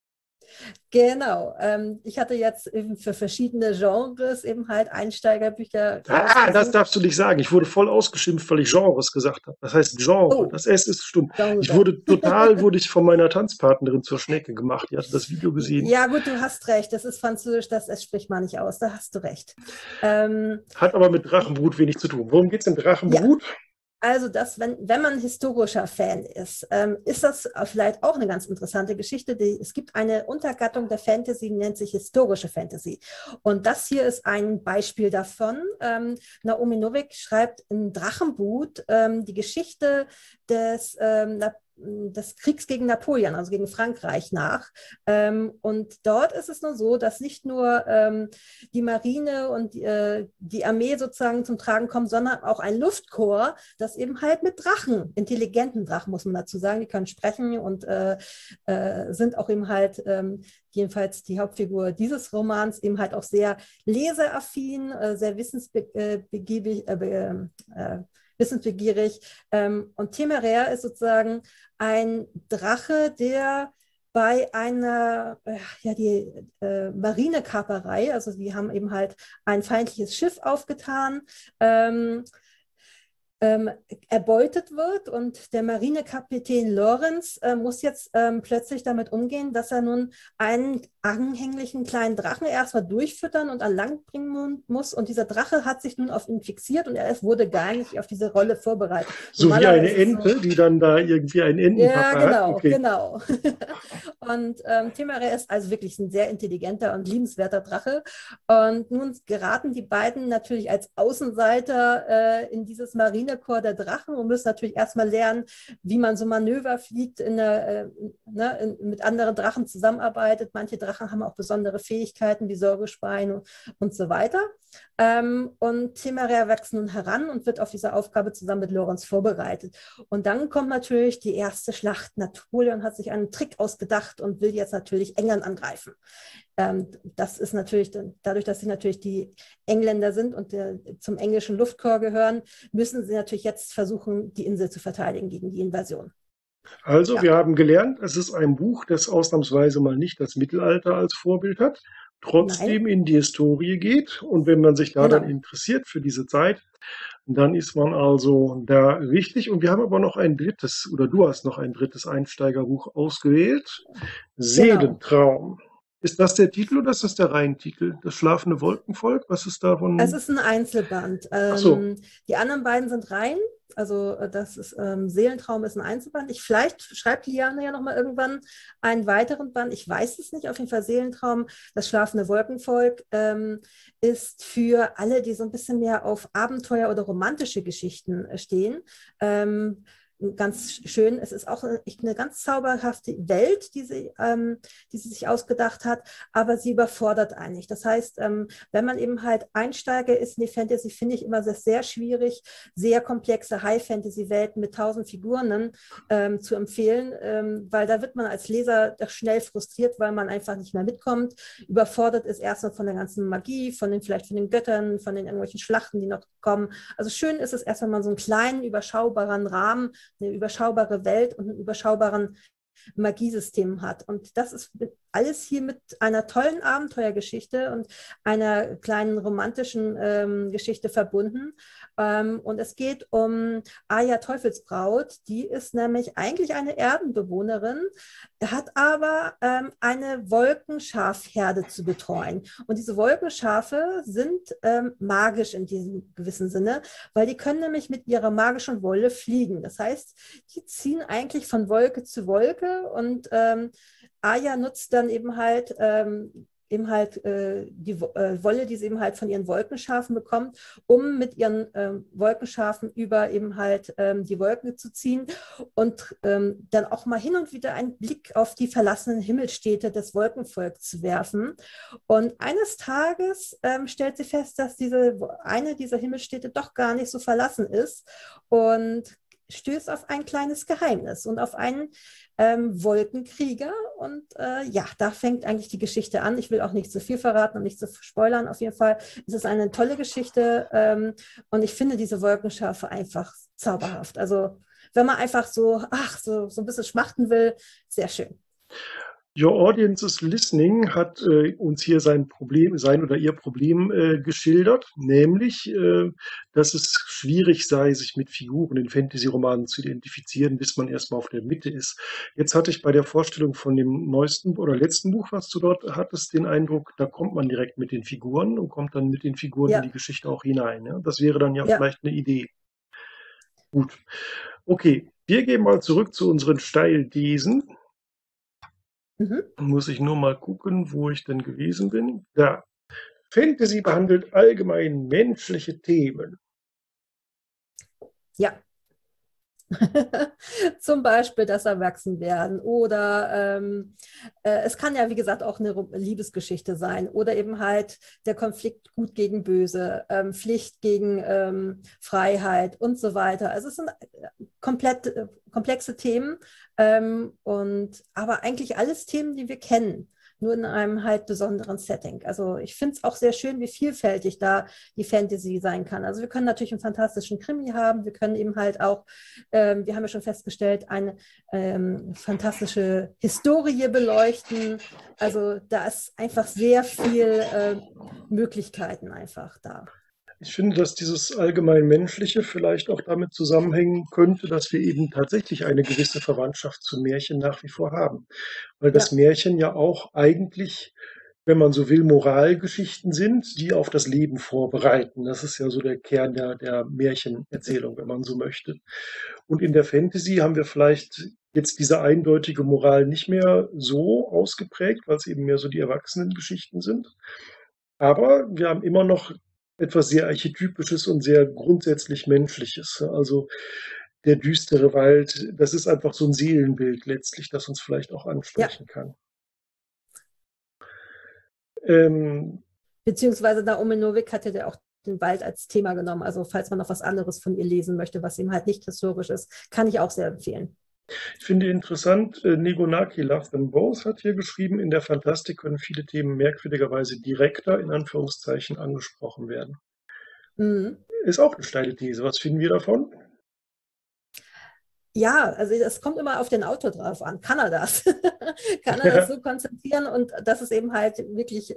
Genau. Ich hatte jetzt eben für verschiedene Genres eben halt Einsteigerbücher Das rausgesucht. darfst du nicht sagen. Ich wurde voll ausgeschimpft, weil ich Genres gesagt habe. Das heißt Genre. Oh, Das S ist stumm. Genre. Wurde ich von meiner Tanzpartnerin zur Schnecke gemacht. Die hatte das Video gesehen. Ja, gut, du hast recht. Das ist Französisch, das S spricht man nicht aus. Da hast du recht. Hat aber mit Drachenbrut wenig zu tun. Worum geht's in Ja, Drachenbrut? also wenn man historischer Fan ist das vielleicht auch eine ganz interessante Geschichte. Es gibt eine Untergattung der Fantasy, die nennt sich historische Fantasy. Und das hier ist ein Beispiel davon. Naomi Novik schreibt in Drachenbrut die Geschichte des Kriegs gegen Napoleon, also gegen Frankreich nach. Und dort ist es nur so, dass nicht nur die Marine und die Armee sozusagen zum Tragen kommen, sondern auch ein Luftkorps, das eben halt mit Drachen, intelligenten Drachen, muss man dazu sagen, die können sprechen und sind auch eben halt, jedenfalls die Hauptfigur dieses Romans, eben halt auch sehr leseaffin, sehr wissensbegierig, wissensbegierig. Und Temeraire ist sozusagen ein Drache, der bei einer, ja, die Marinekaperei, also die haben eben halt ein feindliches Schiff aufgetan, ähm, erbeutet wird und der Marinekapitän Lorenz muss jetzt plötzlich damit umgehen, dass er nun einen anhänglichen kleinen Drachen erstmal durchfüttern und an Land bringen muss und dieser Drache hat sich nun auf ihn fixiert und er wurde gar nicht auf diese Rolle vorbereitet. So wie eine Normalerweise ist es so, Ente, die dann da irgendwie einen ja, Entenpapa hat. genau, Okay. genau. Und Temeraire ist also wirklich ein sehr intelligenter und liebenswerter Drache. Und nun geraten die beiden natürlich als Außenseiter in dieses Marinekorps der Drachen und müssen natürlich erstmal lernen, wie man so Manöver fliegt, mit anderen Drachen zusammenarbeitet. Manche Drachen haben auch besondere Fähigkeiten wie Säugespeien und so weiter. Und Temeraire wächst nun heran und wird auf diese Aufgabe zusammen mit Lorenz vorbereitet. Und dann kommt natürlich die erste Schlacht. Napoleon hat sich einen Trick ausgedacht und will jetzt natürlich England angreifen. Das ist natürlich, dadurch, dass sie natürlich die Engländer sind und zum englischen Luftkorps gehören, müssen sie natürlich jetzt versuchen, die Insel zu verteidigen gegen die Invasion. Also, Ja, wir haben gelernt, es ist ein Buch, das ausnahmsweise mal nicht das Mittelalter als Vorbild hat, nein, trotzdem in die Historie geht. Und wenn man sich da dann genau. interessiert für diese Zeit, dann ist man also da richtig. Und wir haben aber noch ein drittes, oder du hast noch ein drittes Einsteigerbuch ausgewählt. Genau. Seelentraum. Ist das der Titel oder ist das der Reihentitel? Das schlafende Wolkenvolk? Was ist Es davon? ist ein Einzelband. Ach so. Die anderen beiden sind Reihen. Also das ist Seelentraum ist ein Einzelband. Vielleicht schreibt Liane ja noch mal irgendwann einen weiteren Band. Ich weiß es nicht. Auf jeden Fall Seelentraum, das schlafende Wolkenvolk, ist für alle, die so ein bisschen mehr auf Abenteuer oder romantische Geschichten stehen. Ganz schön. Es ist auch eine ganz zauberhafte Welt, die sie sich ausgedacht hat, aber sie überfordert einen nicht. Das heißt, wenn man eben halt Einsteiger ist in die Fantasy, finde ich immer sehr schwierig, sehr komplexe High-Fantasy-Welten mit 1000 Figuren zu empfehlen, weil da wird man als Leser doch schnell frustriert, weil man einfach nicht mehr mitkommt. Überfordert ist erstmal von der ganzen Magie, vielleicht von den Göttern, von den irgendwelchen Schlachten, die noch kommen. Also schön ist es erst, wenn man so einen kleinen, überschaubaren Rahmen, eine überschaubare Welt und einen überschaubaren Magiesystem hat. Und das ist alles hier mit einer tollen Abenteuergeschichte und einer kleinen romantischen Geschichte verbunden. Und es geht um Aya Teufelsbraut. Die ist nämlich eigentlich eine Erdenbewohnerin, hat aber eine Wolkenschafherde zu betreuen. Und diese Wolkenschafe sind magisch in diesem gewissen Sinne, weil die können nämlich mit ihrer magischen Wolle fliegen. Das heißt, die ziehen eigentlich von Wolke zu Wolke und Aya nutzt dann die Wolle, die sie eben halt von ihren Wolkenschafen bekommt, um mit ihren Wolkenschafen über eben halt die Wolken zu ziehen und dann auch mal hin und wieder einen Blick auf die verlassenen Himmelstädte des Wolkenvolks zu werfen. Und eines Tages stellt sie fest, dass eine dieser Himmelstädte doch gar nicht so verlassen ist und stößt auf ein kleines Geheimnis und auf einen Wolkenkrieger. Und ja, da fängt eigentlich die Geschichte an. Ich will auch nicht zu viel verraten und nicht zu spoilern. Auf jeden Fall ist es eine tolle Geschichte und ich finde diese Wolkenschafe einfach zauberhaft. Also wenn man einfach so ein bisschen schmachten will, sehr schön. Your Audience is Listening hat uns hier sein oder ihr Problem geschildert, nämlich, dass es schwierig sei, sich mit Figuren in Fantasy-Romanen zu identifizieren, bis man erstmal auf der Mitte ist. Jetzt hatte ich bei der Vorstellung von dem neuesten oder letzten Buch, was du dort hattest, den Eindruck, da kommt man direkt mit den Figuren und kommt dann mit den Figuren in die Ja, Geschichte auch hinein. Ja? Das wäre dann ja ja. vielleicht eine Idee. Gut. Okay, wir gehen mal zurück zu unseren Steilthesen. Mhm. Muss ich nur mal gucken, wo ich denn gewesen bin. Da. Fantasy behandelt allgemein menschliche Themen. Ja. Zum Beispiel das Erwachsenwerden oder es kann ja, wie gesagt, auch eine Liebesgeschichte sein oder eben halt der Konflikt Gut gegen Böse, Pflicht gegen Freiheit und so weiter. Also es sind komplexe Themen aber eigentlich alles Themen, die wir kennen. nur in einem halt besonderen Setting. Also ich finde es auch sehr schön, wie vielfältig da die Fantasy sein kann. Also wir können natürlich einen fantastischen Krimi haben, wir können eben halt auch, wir haben ja schon festgestellt, eine fantastische Historie beleuchten. Also da ist einfach sehr viel Möglichkeiten einfach da. Ich finde, dass dieses allgemein Menschliche vielleicht auch damit zusammenhängen könnte, dass wir eben tatsächlich eine gewisse Verwandtschaft zum Märchen nach wie vor haben. Weil das Ja, Märchen ja auch eigentlich, wenn man so will, Moralgeschichten sind, die auf das Leben vorbereiten. Das ist ja so der Kern der Märchenerzählung, wenn man so möchte. Und in der Fantasy haben wir vielleicht jetzt diese eindeutige Moral nicht mehr so ausgeprägt, weil es eben mehr so die Erwachsenengeschichten sind. Aber wir haben immer noch etwas sehr Archetypisches und sehr grundsätzlich Menschliches. Also der düstere Wald, das ist einfach so ein Seelenbild letztlich, das uns vielleicht auch ja. ansprechen kann. Ähm, Beziehungsweise Naomi Novik hatte ja auch den Wald als Thema genommen. Also falls man noch was anderes von ihr lesen möchte, was ihm halt nicht historisch ist, kann ich auch sehr empfehlen. Ich finde interessant, Negonaki Love Them Both hat hier geschrieben, in der Fantastik können viele Themen merkwürdigerweise direkter in Anführungszeichen angesprochen werden. Mhm. Ist auch eine steile These. Was finden wir davon? Ja, also es kommt immer auf den Autor drauf an. Kann er das? Kann er das Ja, so konzentrieren und dass es eben halt wirklich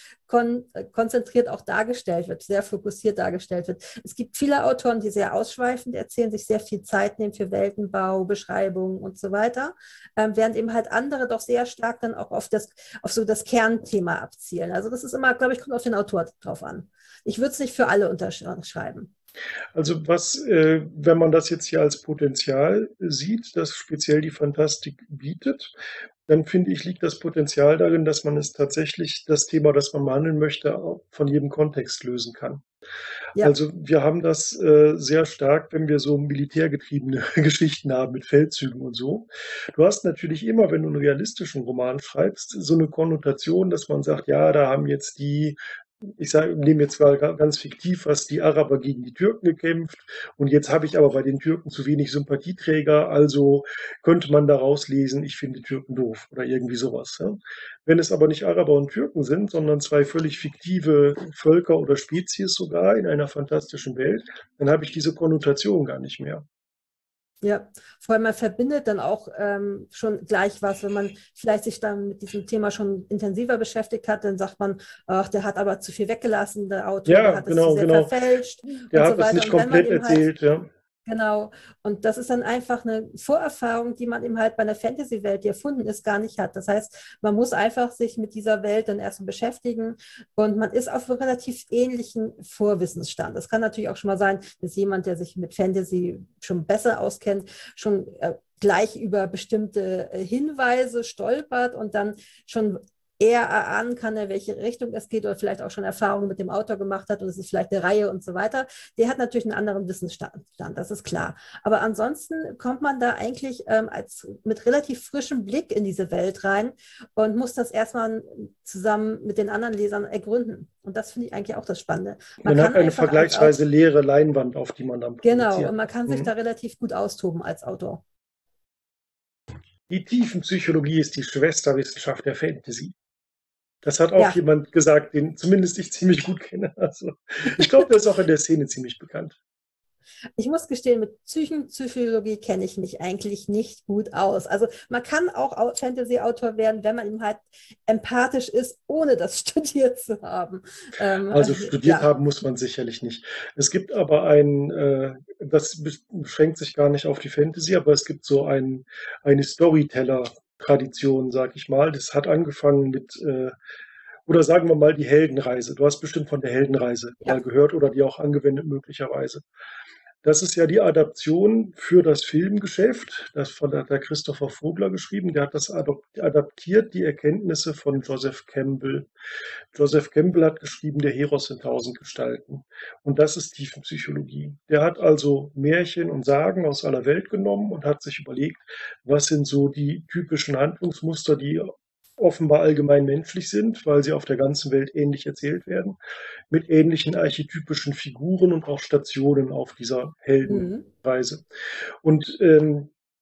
konzentriert auch dargestellt wird, sehr fokussiert dargestellt wird. Es gibt viele Autoren, die sehr ausschweifend erzählen, sich sehr viel Zeit nehmen für Weltenbau, Beschreibungen und so weiter, während eben halt andere doch sehr stark dann auch auf so das Kernthema abzielen. Also das ist immer, glaube ich, kommt auf den Autor drauf an. Ich würde es nicht für alle unterschreiben. also wenn man das jetzt hier als Potenzial sieht, das speziell die Fantastik bietet, dann finde ich, liegt das Potenzial darin, dass man es tatsächlich, das Thema, das man behandeln möchte, auch von jedem Kontext lösen kann. Ja, Also wir haben das sehr stark, wenn wir so militärgetriebene Geschichten haben mit Feldzügen und so. Du hast natürlich immer, wenn du einen realistischen Roman schreibst, so eine Konnotation, dass man sagt, ja, da haben jetzt die, ich sage, nehme jetzt mal ganz fiktiv was, die Araber gegen die Türken gekämpft und jetzt habe ich aber bei den Türken zu wenig Sympathieträger, also könnte man daraus lesen, ich finde Türken doof oder irgendwie sowas. Ja? Wenn es aber nicht Araber und Türken sind, sondern zwei völlig fiktive Völker oder Spezies sogar in einer fantastischen Welt, dann habe ich diese Konnotation gar nicht mehr. ja, vor allem man verbindet dann auch schon gleich was, wenn man vielleicht sich dann mit diesem Thema schon intensiver beschäftigt hat, dann sagt man, ach, der hat aber zu viel weggelassen, der Autor, der Ja, hat es zu genau, sehr genau. verfälscht Der und hat so es weiter. nicht Und wenn man komplett eben halt erzählt, ja. genau. Und das ist dann einfach eine Vorerfahrung, die man eben halt bei einer Fantasy-Welt, die erfunden ist, gar nicht hat. Das heißt, man muss einfach sich mit dieser Welt dann erstmal beschäftigen und man ist auf einem relativ ähnlichen Vorwissensstand. Es kann natürlich auch schon mal sein, dass jemand, der sich mit Fantasy schon besser auskennt, schon gleich über bestimmte Hinweise stolpert und dann schon eher erahnen kann, in welche Richtung es geht oder vielleicht auch schon Erfahrungen mit dem Autor gemacht hat und es ist vielleicht eine Reihe und so weiter. Der hat natürlich einen anderen Wissensstand, das ist klar. Aber ansonsten kommt man da eigentlich mit relativ frischem Blick in diese Welt rein und muss das erstmal zusammen mit den anderen Lesern ergründen. Und das finde ich eigentlich auch das Spannende. Man Man hat kann eine einfach als vergleichsweise Autor, leere Leinwand, auf die man dann genau, und projiziert. man kann sich da Mhm. relativ gut austoben als Autor. Die Tiefenpsychologie ist die Schwesterwissenschaft der Fantasy. Das hat auch Ja, jemand gesagt, den zumindest ich ziemlich gut kenne. Also, ich glaube, der ist auch in der Szene ziemlich bekannt. ich muss gestehen, mit Psychologie kenne ich mich eigentlich nicht gut aus. Also man kann auch Fantasy-Autor werden, wenn man eben halt empathisch ist, ohne das studiert zu haben. Also studiert Ja, haben muss man sicherlich nicht. Es gibt aber das beschränkt sich gar nicht auf die Fantasy, aber es gibt so eine Storyteller-Tradition, sag ich mal. Das hat angefangen mit, oder sagen wir mal die Heldenreise. Du hast bestimmt von der Heldenreise mal ja. gehört oder die auch angewendet möglicherweise. Das ist ja die Adaption für das Filmgeschäft. Hat der Christopher Vogler geschrieben. Der hat das adaptiert, die Erkenntnisse von Joseph Campbell. Joseph Campbell hat geschrieben, der Heros in 1000 Gestalten. Und das ist Tiefenpsychologie. Der hat also Märchen und Sagen aus aller Welt genommen und hat sich überlegt, was sind so die typischen Handlungsmuster, die offenbar allgemein menschlich sind, weil sie auf der ganzen Welt ähnlich erzählt werden, mit ähnlichen archetypischen Figuren und auch Stationen auf dieser Mhm. Heldenreise. Und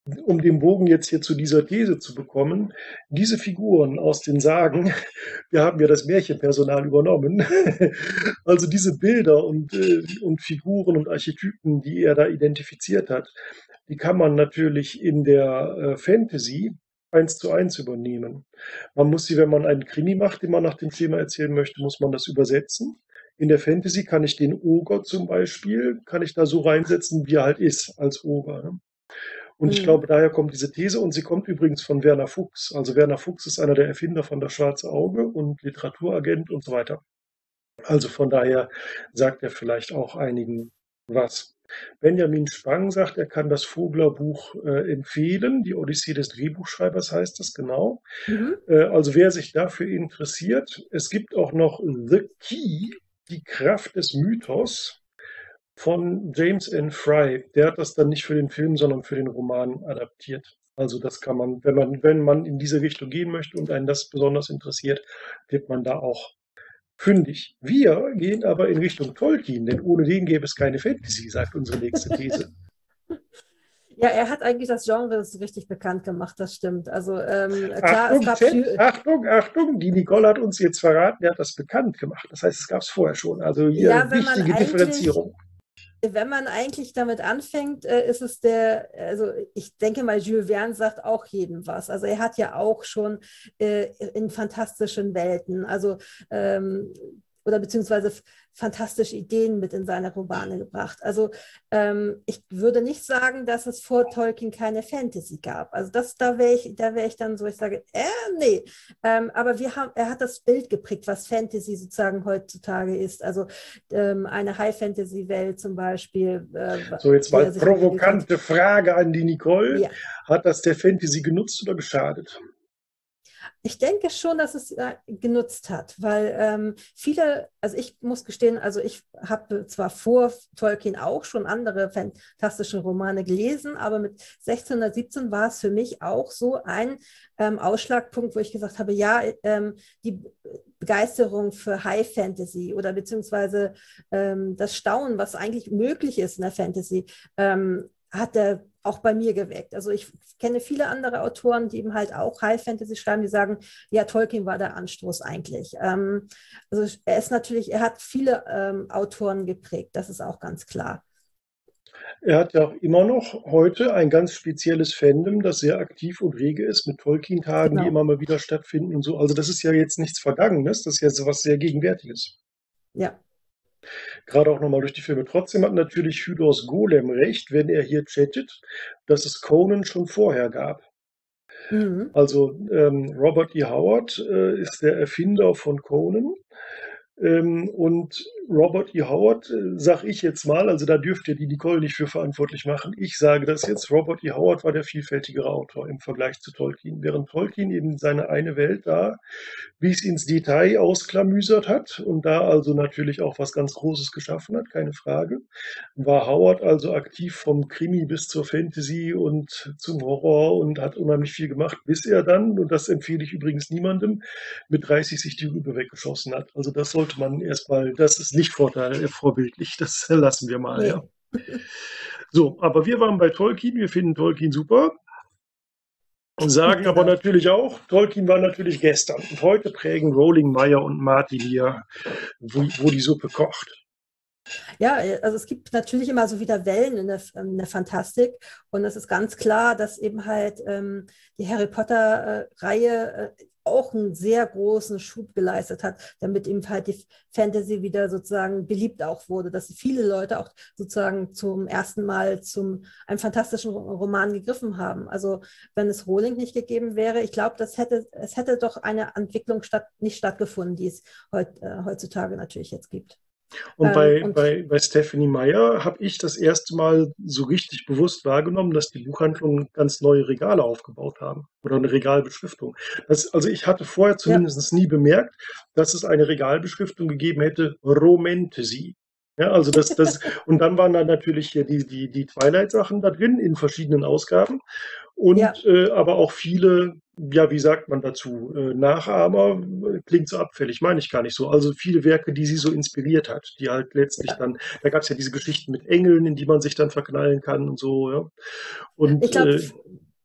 um den Bogen jetzt hier zu dieser These zu bekommen, diese Figuren aus den Sagen, wir haben ja das Märchenpersonal übernommen, also diese Bilder und Figuren und Archetypen, die er da identifiziert hat, die kann man natürlich in der Fantasy 1:1 übernehmen. Man muss sie, wenn man einen Krimi macht, den man nach dem Schema erzählen möchte, muss man das übersetzen. In der Fantasy kann ich den Oger zum Beispiel, kann ich da so reinsetzen, wie er halt ist, als Oger. Ne? Und ich Mhm. glaube, daher kommt diese These und sie kommt übrigens von Werner Fuchs. Also Werner Fuchs ist einer der Erfinder von Das Schwarze Auge und Literaturagent und so weiter. Also von daher sagt er vielleicht auch einigen was. Benjamin Spang sagt, er kann das Vogler-Buch empfehlen. Die Odyssee des Drehbuchschreibers heißt das genau. Mhm. Also wer sich dafür interessiert, es gibt auch noch The Key, die Kraft des Mythos von James N. Fry. Der hat das dann nicht für den Film, sondern für den Roman adaptiert. Also das kann man, wenn man in diese Richtung gehen möchte und einen das besonders interessiert, wird man da auch fündig. Wir gehen aber in Richtung Tolkien, denn ohne den gäbe es keine Fantasy, sagt unsere nächste These. Ja, er hat eigentlich das Genre so richtig bekannt gemacht, das stimmt. Also klar, es Achtung, gab Chat, Achtung, Achtung, die Nicole hat uns jetzt verraten, der hat das bekannt gemacht. Das heißt, es gab es vorher schon. Also hier ja, wichtige Differenzierung. wenn man eigentlich damit anfängt, ist es also ich denke mal, Jules Verne sagt auch jedem was. Also er hat ja auch schon in fantastischen Welten, also oder beziehungsweise fantastische Ideen mit in seine Romane gebracht. Also ich würde nicht sagen, dass es vor Tolkien keine Fantasy gab. Also da wäre ich dann so, ich sage, nee. Aber er hat das Bild geprägt, was Fantasy sozusagen heutzutage ist. Also eine High-Fantasy-Welt zum Beispiel, So, jetzt wo mal er sich entwickelt hat. provokante Frage an die Nicole. Ja, Hat das der Fantasy genutzt oder geschadet? ich denke schon, dass es genutzt hat, weil viele, also ich muss gestehen, also ich habe zwar vor Tolkien auch schon andere fantastische Romane gelesen, aber mit 1617 war es für mich auch so ein Ausschlagpunkt, wo ich gesagt habe, ja, die Begeisterung für High Fantasy oder beziehungsweise das Staunen, was eigentlich möglich ist in der Fantasy, hat er auch bei mir geweckt. Also ich kenne viele andere Autoren, die eben halt auch High Fantasy schreiben, die sagen, ja, Tolkien war der Anstoß eigentlich. Also er hat viele Autoren geprägt, das ist auch ganz klar. Er hat ja auch immer noch heute ein ganz spezielles Fandom, das sehr aktiv und rege ist, mit Tolkien-Tagen, die Genau, immer mal wieder stattfinden und so. Also das ist ja jetzt nichts Vergangenes, das ist ja so was sehr Gegenwärtiges. ja. Gerade auch nochmal durch die Filme. Trotzdem hat natürlich Hydros Golem recht, wenn er hier chattet, dass es Conan schon vorher gab. Mhm. Also Robert E. Howard ist der Erfinder von Conan. Und Robert E. Howard, sage ich jetzt mal, also da dürft ihr die Nicole nicht für verantwortlich machen. Ich sage das jetzt, Robert E. Howard war der vielfältigere Autor im Vergleich zu Tolkien. Während Tolkien eben seine eine Welt da bis ins Detail ausklamüsert hat und da also natürlich auch was ganz Großes geschaffen hat, keine Frage, war Howard also aktiv vom Krimi bis zur Fantasy und zum Horror und hat unheimlich viel gemacht, bis er dann, und das empfehle ich übrigens niemandem, mit 30 sich die Rübe weggeschossen hat. Also das sollte man erstmal, das ist nicht vorbildlich, das lassen wir mal, ja. Nee. So, aber wir waren bei Tolkien, wir finden Tolkien super. Und sagen aber Genau. natürlich auch, Tolkien war natürlich gestern. Und heute prägen Rowling, Meyer und Martin hier, wo die Suppe kocht. Ja, also es gibt natürlich immer so wieder Wellen in der Fantastik und es ist ganz klar, dass eben halt die Harry Potter-Reihe auch einen sehr großen Schub geleistet hat, damit eben halt die Fantasy wieder sozusagen beliebt auch wurde, dass viele Leute auch sozusagen zum ersten Mal zum einem fantastischen Roman gegriffen haben. Also wenn es Rowling nicht gegeben wäre, ich glaube, es hätte doch eine Entwicklung nicht stattgefunden, die es heutzutage natürlich jetzt gibt. Und bei, Und bei, bei Stephanie Meyer habe ich das erste Mal so richtig bewusst wahrgenommen, dass die Buchhandlungen ganz neue Regale aufgebaut haben oder eine Regalbeschriftung. Also ich hatte vorher ja, zumindest nie bemerkt, dass es eine Regalbeschriftung gegeben hätte, Romantasy. Ja, also und dann waren da natürlich hier die Twilight-Sachen da drin in verschiedenen Ausgaben und ja, aber auch viele, ja, wie sagt man dazu, Nachahmer, klingt so abfällig, meine ich gar nicht so. Also viele Werke, die sie so inspiriert hat, die halt letztlich ja. dann, da gab es ja diese Geschichten mit Engeln, in die man sich dann verknallen kann und so, ja. Und Ich glaube,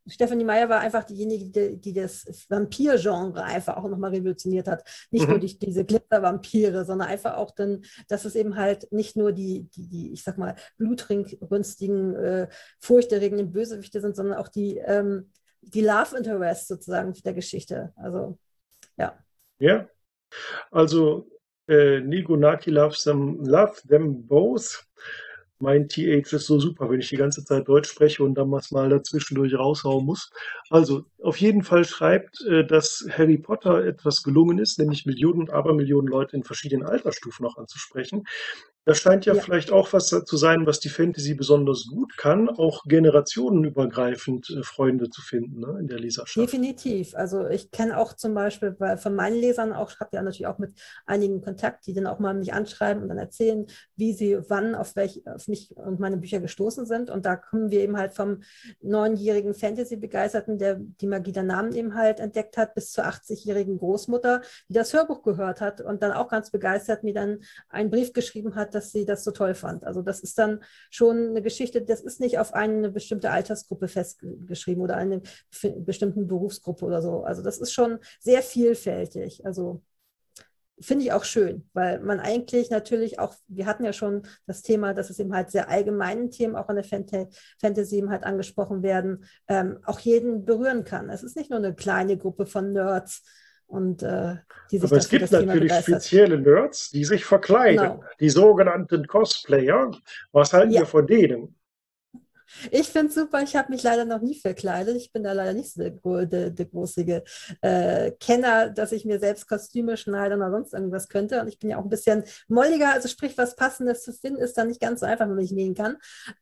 Stephanie Meyer war einfach diejenige, die das Vampir-Genre einfach auch nochmal revolutioniert hat. Nicht nur Mhm. diese Glitzer-Vampire, sondern einfach auch dann, dass es eben halt nicht nur die ich sag mal, blutrünstigen, furchterregenden Bösewichte sind, sondern auch die Love Interest sozusagen der Geschichte. Also, ja. Ja, also Nigo Naki love them both. Mein TH ist so super, wenn ich die ganze Zeit Deutsch spreche und dann was mal dazwischendurch raushauen muss. Also, auf jeden Fall schreibt, dass Harry Potter etwas gelungen ist, nämlich Millionen und Abermillionen Leute in verschiedenen Altersstufen noch anzusprechen. Das scheint ja Ja. vielleicht auch was zu sein, was die Fantasy besonders gut kann, auch generationenübergreifend Freunde zu finden, ne, in der Leserschaft. Definitiv. Also ich kenne auch zum Beispiel von meinen Lesern auch, ich habe ja natürlich auch mit einigen Kontakt, die dann auch mal mich anschreiben und dann erzählen, wie sie wann auf mich und meine Bücher gestoßen sind. Und da kommen wir eben halt vom 9-jährigen Fantasy-Begeisterten, der die Magie der Namen eben halt entdeckt hat, bis zur 80-jährigen Großmutter, die das Hörbuch gehört hat und dann auch ganz begeistert mir dann einen Brief geschrieben hat, dass sie das so toll fand. Also das ist dann schon eine Geschichte, das ist nicht auf eine bestimmte Altersgruppe festgeschrieben oder eine bestimmten Berufsgruppe oder so. Also das ist schon sehr vielfältig. Also finde ich auch schön, weil man eigentlich natürlich auch, wir hatten ja schon das Thema, dass es eben halt sehr allgemeinen Themen auch an der Fantasy eben halt angesprochen werden, auch jeden berühren kann. Es ist nicht nur eine kleine Gruppe von Nerds und die sich Aber es dafür gibt das Thema natürlich begeistert. spezielle Nerds, die sich verkleiden, Genau. die sogenannten Cosplayer. Was halten wir Ja, von denen? ich finde es super. Ich habe mich leider noch nie verkleidet. Ich bin da leider nicht so der große Kenner, dass ich mir selbst Kostüme schneide oder sonst irgendwas könnte. Und ich bin ja auch ein bisschen molliger. Also sprich, was Passendes zu finden, ist dann nicht ganz so einfach, wenn man nicht nähen kann.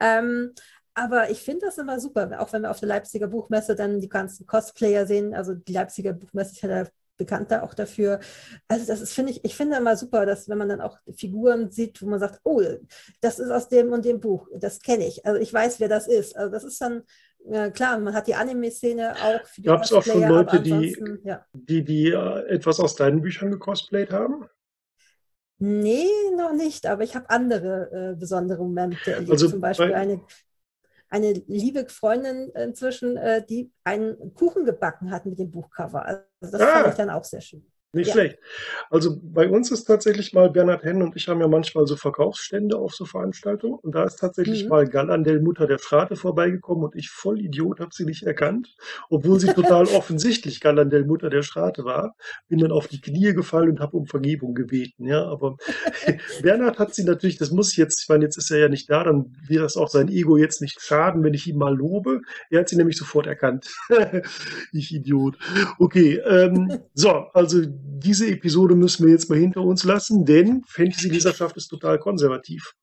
Aber ich finde das immer super, auch wenn wir auf der Leipziger Buchmesse dann die ganzen Cosplayer sehen. Also die Leipziger Buchmesse ist ja da bekannter auch dafür. Also das ist, finde ich finde immer super, dass wenn man dann auch Figuren sieht, wo man sagt, oh, das ist aus dem und dem Buch, das kenne ich. Also ich weiß, wer das ist. Also das ist dann, klar, man hat die Anime-Szene auch für die Gab es auch schon Cosplayer, aber Leute, die, ansonsten, ja. die, die etwas aus deinen Büchern gecosplayt haben? Nee, noch nicht, aber ich habe andere besondere Momente erlebt. Also Zum Beispiel bei, eine liebe Freundin inzwischen, die einen Kuchen gebacken hat mit dem Buchcover. Also das fand ich ah, dann auch sehr schön. nicht Ja. schlecht. Also bei uns ist tatsächlich mal Bernhard Henn und ich haben ja manchmal so Verkaufsstände auf so Veranstaltungen und da ist tatsächlich Mhm. mal Galandel, Mutter der Strate, vorbeigekommen und ich voll Idiot habe sie nicht erkannt, obwohl sie total offensichtlich Galandel, Mutter der Strate war. Bin dann auf die Knie gefallen und habe um Vergebung gebeten. Ja, aber Bernhard hat sie natürlich, das muss ich jetzt, ich meine, jetzt ist er ja nicht da, dann wird das auch sein Ego jetzt nicht schaden, wenn ich ihn mal lobe. Er hat sie nämlich sofort erkannt. Ich Idiot. Okay, so, also diese Episode müssen wir jetzt mal hinter uns lassen, denn Fantasy-Leserschaft ist total konservativ.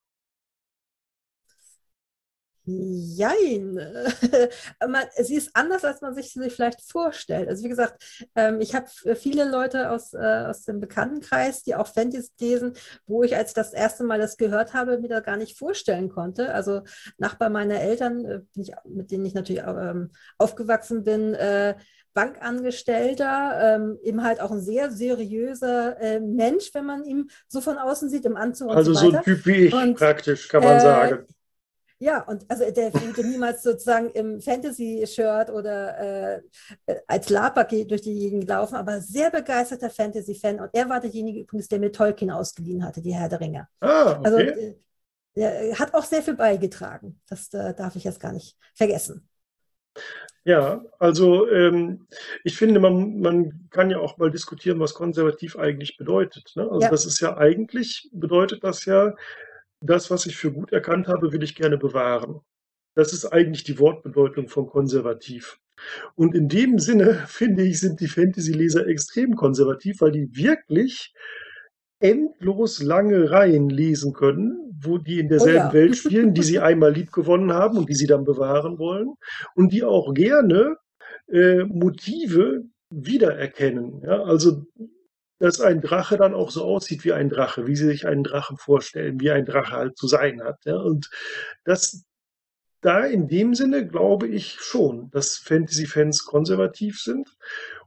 Jein. Sie ist anders, als man sich sie vielleicht vorstellt. Also wie gesagt, ich habe viele Leute aus dem Bekanntenkreis, die auch Fantasy lesen, wo ich als das erste Mal das gehört habe, mir da gar nicht vorstellen konnte. Also Nachbar meiner Eltern, mit denen ich natürlich aufgewachsen bin, Bankangestellter, eben halt auch ein sehr seriöser Mensch, wenn man ihn so von außen sieht, im Anzug und Also so so ein weiter. Typ wie ich, Und praktisch, kann man äh, sagen. ja, und also der würde niemals sozusagen im Fantasy-Shirt oder als Laberpaket durch die Gegend laufen, aber sehr begeisterter Fantasy-Fan. Und er war derjenige übrigens, der mir Tolkien ausgeliehen hatte, die Herr der Ringe. Ah, Also okay. der hat auch sehr viel beigetragen. Das darf ich jetzt gar nicht vergessen. Ja, also ich finde, man kann ja auch mal diskutieren, was konservativ eigentlich bedeutet. Ne? Also Ja, das ist ja eigentlich, bedeutet das ja, das, was ich für gut erkannt habe, will ich gerne bewahren. Das ist eigentlich die Wortbedeutung von konservativ. Und in dem Sinne, finde ich, sind die Fantasy-Leser extrem konservativ, weil die wirklich endlos lange Reihen lesen können, wo die in oh derselben ja. Welt spielen, die sie einmal liebgewonnen haben und die sie dann bewahren wollen und die auch gerne Motive wiedererkennen. Ja? Also, dass ein Drache dann auch so aussieht wie ein Drache, wie sie sich einen Drachen vorstellen, wie ein Drache halt zu sein hat. Ja? Und das da in dem Sinne glaube ich schon, dass Fantasy-Fans konservativ sind.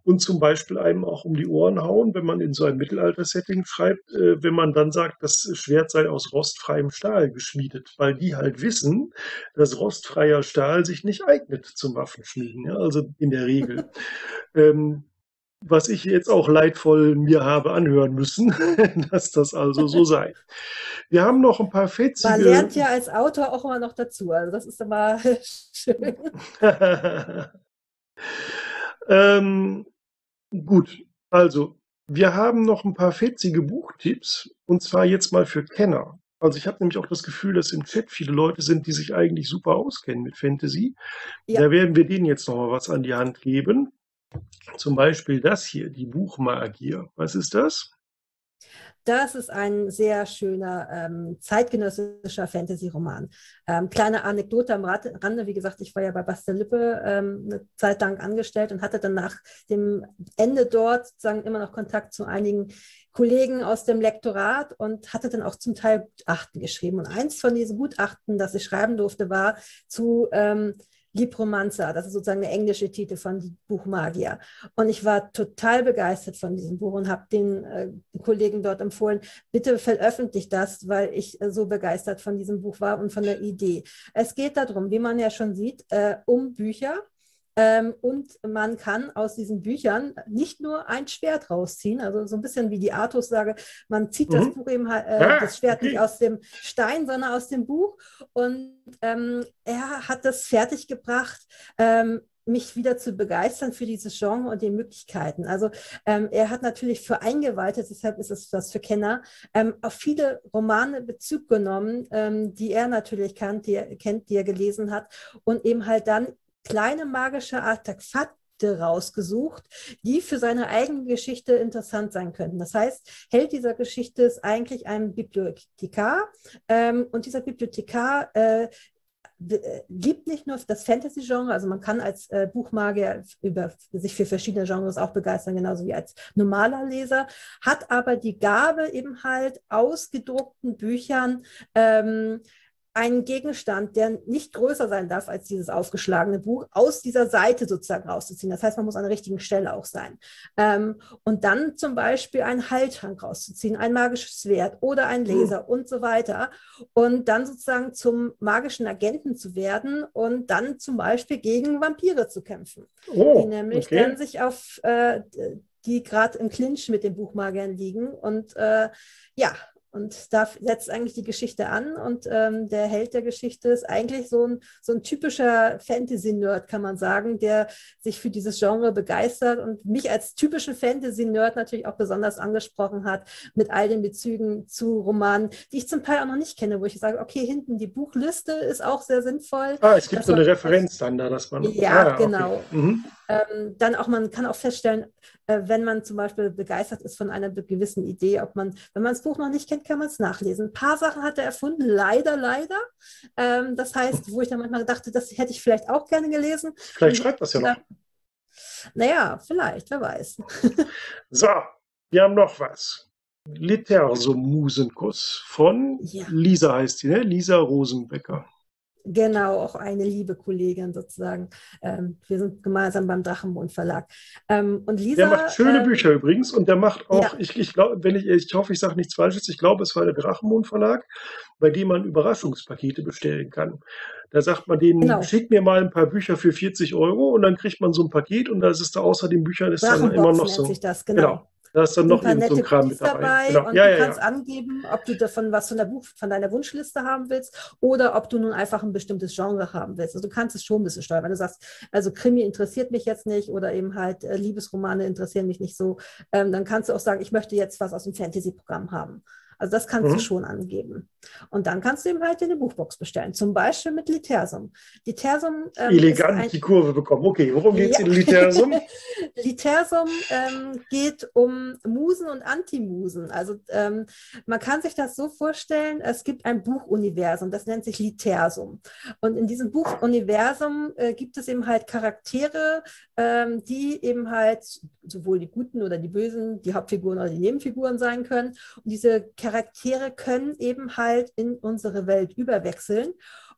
und zum Beispiel einem auch um die Ohren hauen, wenn man in so ein Mittelalter-Setting schreibt, wenn man dann sagt, das Schwert sei aus rostfreiem Stahl geschmiedet, weil die halt wissen, dass rostfreier Stahl sich nicht eignet zum Waffenschmieden, ja, also in der Regel. Ähm, Was ich jetzt auch leidvoll mir habe anhören müssen, dass das also so sei. Wir haben noch ein paar Man fetzige. lernt ja als Autor auch immer noch dazu. Also das ist immer schön. ähm, gut, also wir haben noch ein paar fetzige Buchtipps und zwar jetzt mal für Kenner. Also ich habe nämlich auch das Gefühl, dass im Chat viele Leute sind, die sich eigentlich super auskennen mit Fantasy. Ja, Da werden wir denen jetzt noch mal was an die Hand geben. Zum Beispiel das hier, die Buchmagier. Was ist das? das ist ein sehr schöner zeitgenössischer Fantasy-Roman. Kleine Anekdote am Rande, wie gesagt, ich war ja bei Bastel Lippe eine Zeit lang angestellt und hatte dann nach dem Ende dort sozusagen immer noch Kontakt zu einigen Kollegen aus dem Lektorat und hatte dann auch zum Teil Gutachten geschrieben. Und eins von diesen Gutachten, das ich schreiben durfte, war zu Libromancer, das ist sozusagen der englische Titel von Buchmagier. Und ich war total begeistert von diesem Buch und habe den Kollegen dort empfohlen, bitte veröffentlicht das, weil ich so begeistert von diesem Buch war und von der Idee. Es geht darum, wie man ja schon sieht, um Bücher. Und man kann aus diesen Büchern nicht nur ein Schwert rausziehen, also so ein bisschen wie die Artus-Sage, man zieht das Mhm. Buch eben, Ah, das Schwert nicht okay. aus dem Stein, sondern aus dem Buch. Und er hat das fertiggebracht, mich wieder zu begeistern für dieses Genre und die Möglichkeiten. Also er hat natürlich für Eingeweihte, deshalb ist es was für Kenner, auf viele Romane Bezug genommen, die er natürlich kennt, die er gelesen hat und eben halt dann kleine magische Artefakte rausgesucht, die für seine eigene Geschichte interessant sein könnten. Das heißt, Held dieser Geschichte ist eigentlich ein Bibliothekar und dieser Bibliothekar liebt nicht nur das Fantasy-Genre, also man kann als Buchmagier sich für verschiedene Genres auch begeistern, genauso wie als normaler Leser, hat aber die Gabe eben halt aus gedruckten Büchern einen Gegenstand, der nicht größer sein darf als dieses aufgeschlagene Buch, aus dieser Seite sozusagen rauszuziehen. Das heißt, man muss an der richtigen Stelle auch sein. Und dann zum Beispiel einen Heiltrank rauszuziehen, ein magisches Schwert oder ein Laser und so weiter. Und dann sozusagen zum magischen Agenten zu werden und dann zum Beispiel gegen Vampire zu kämpfen, die Oh, nämlich dann okay. sich auf die gerade im Clinch mit den Buchmagiern liegen. Und ja, und da setzt eigentlich die Geschichte an und der Held der Geschichte ist eigentlich so ein typischer Fantasy-Nerd, kann man sagen, der sich für dieses Genre begeistert und mich als typischen Fantasy-Nerd natürlich auch besonders angesprochen hat mit all den Bezügen zu Romanen, die ich zum Teil auch noch nicht kenne, wo ich sage, okay, hinten die Buchliste ist auch sehr sinnvoll, Ah, es gibt dass so man eine vielleicht, Referenz dann da, dass man. ja, Ah, okay. genau. Mhm. Dann auch, man kann auch feststellen, wenn man zum Beispiel begeistert ist von einer gewissen Idee, wenn man das Buch noch nicht kennt, kann man es nachlesen. Ein paar Sachen hat er erfunden, leider, leider. Das heißt, wo ich dann manchmal dachte, das hätte ich vielleicht auch gerne gelesen. Vielleicht Und schreibt das ja noch. naja, vielleicht, wer weiß. So, wir haben noch was. Litersum-Musenkuss von Ja. Lisa heißt sie, ne? Lisa Rosenbecker. Genau, auch eine liebe Kollegin sozusagen. Wir sind gemeinsam beim Drachenmond Verlag. Und Der macht Lisa, schöne Bücher übrigens und der macht auch, ja, ich glaube, ich hoffe, ich sage nichts Falsches, ich glaube, es war der Drachenmond Verlag, bei dem man Überraschungspakete bestellen kann. Da sagt man denen, genau, schickt mir mal ein paar Bücher für 40 € und dann kriegt man so ein Paket und da ist da außer den Büchern ist dann immer Drachenbox noch nennt so, sich das, genau, genau. da ist dann Sind ein noch paar irgend so ein nette Kram Goodies mit dabei. dabei Genau, und ja, du ja, kannst ja. angeben, ob du davon was von deiner Wunschliste haben willst oder ob du nun einfach ein bestimmtes Genre haben willst. Also du kannst es schon ein bisschen steuern. Wenn du sagst, also Krimi interessiert mich jetzt nicht oder eben halt Liebesromane interessieren mich nicht so, dann kannst du auch sagen, ich möchte jetzt was aus dem Fantasy-Programm haben. Also das kannst du Mhm. schon angeben. Und dann kannst du eben halt eine Buchbox bestellen, zum Beispiel mit Litersum. Litersum ist Elegant ein, die Kurve bekommen. Okay, worum geht's ja, in Litersum? Litersum geht um Musen und Antimusen. Also man kann sich das so vorstellen, es gibt ein Buchuniversum, das nennt sich Litersum. Und in diesem Buchuniversum gibt es eben halt Charaktere, die eben halt sowohl die Guten oder die Bösen, die Hauptfiguren oder die Nebenfiguren sein können. Und diese Charaktere können eben halt in unsere Welt überwechseln.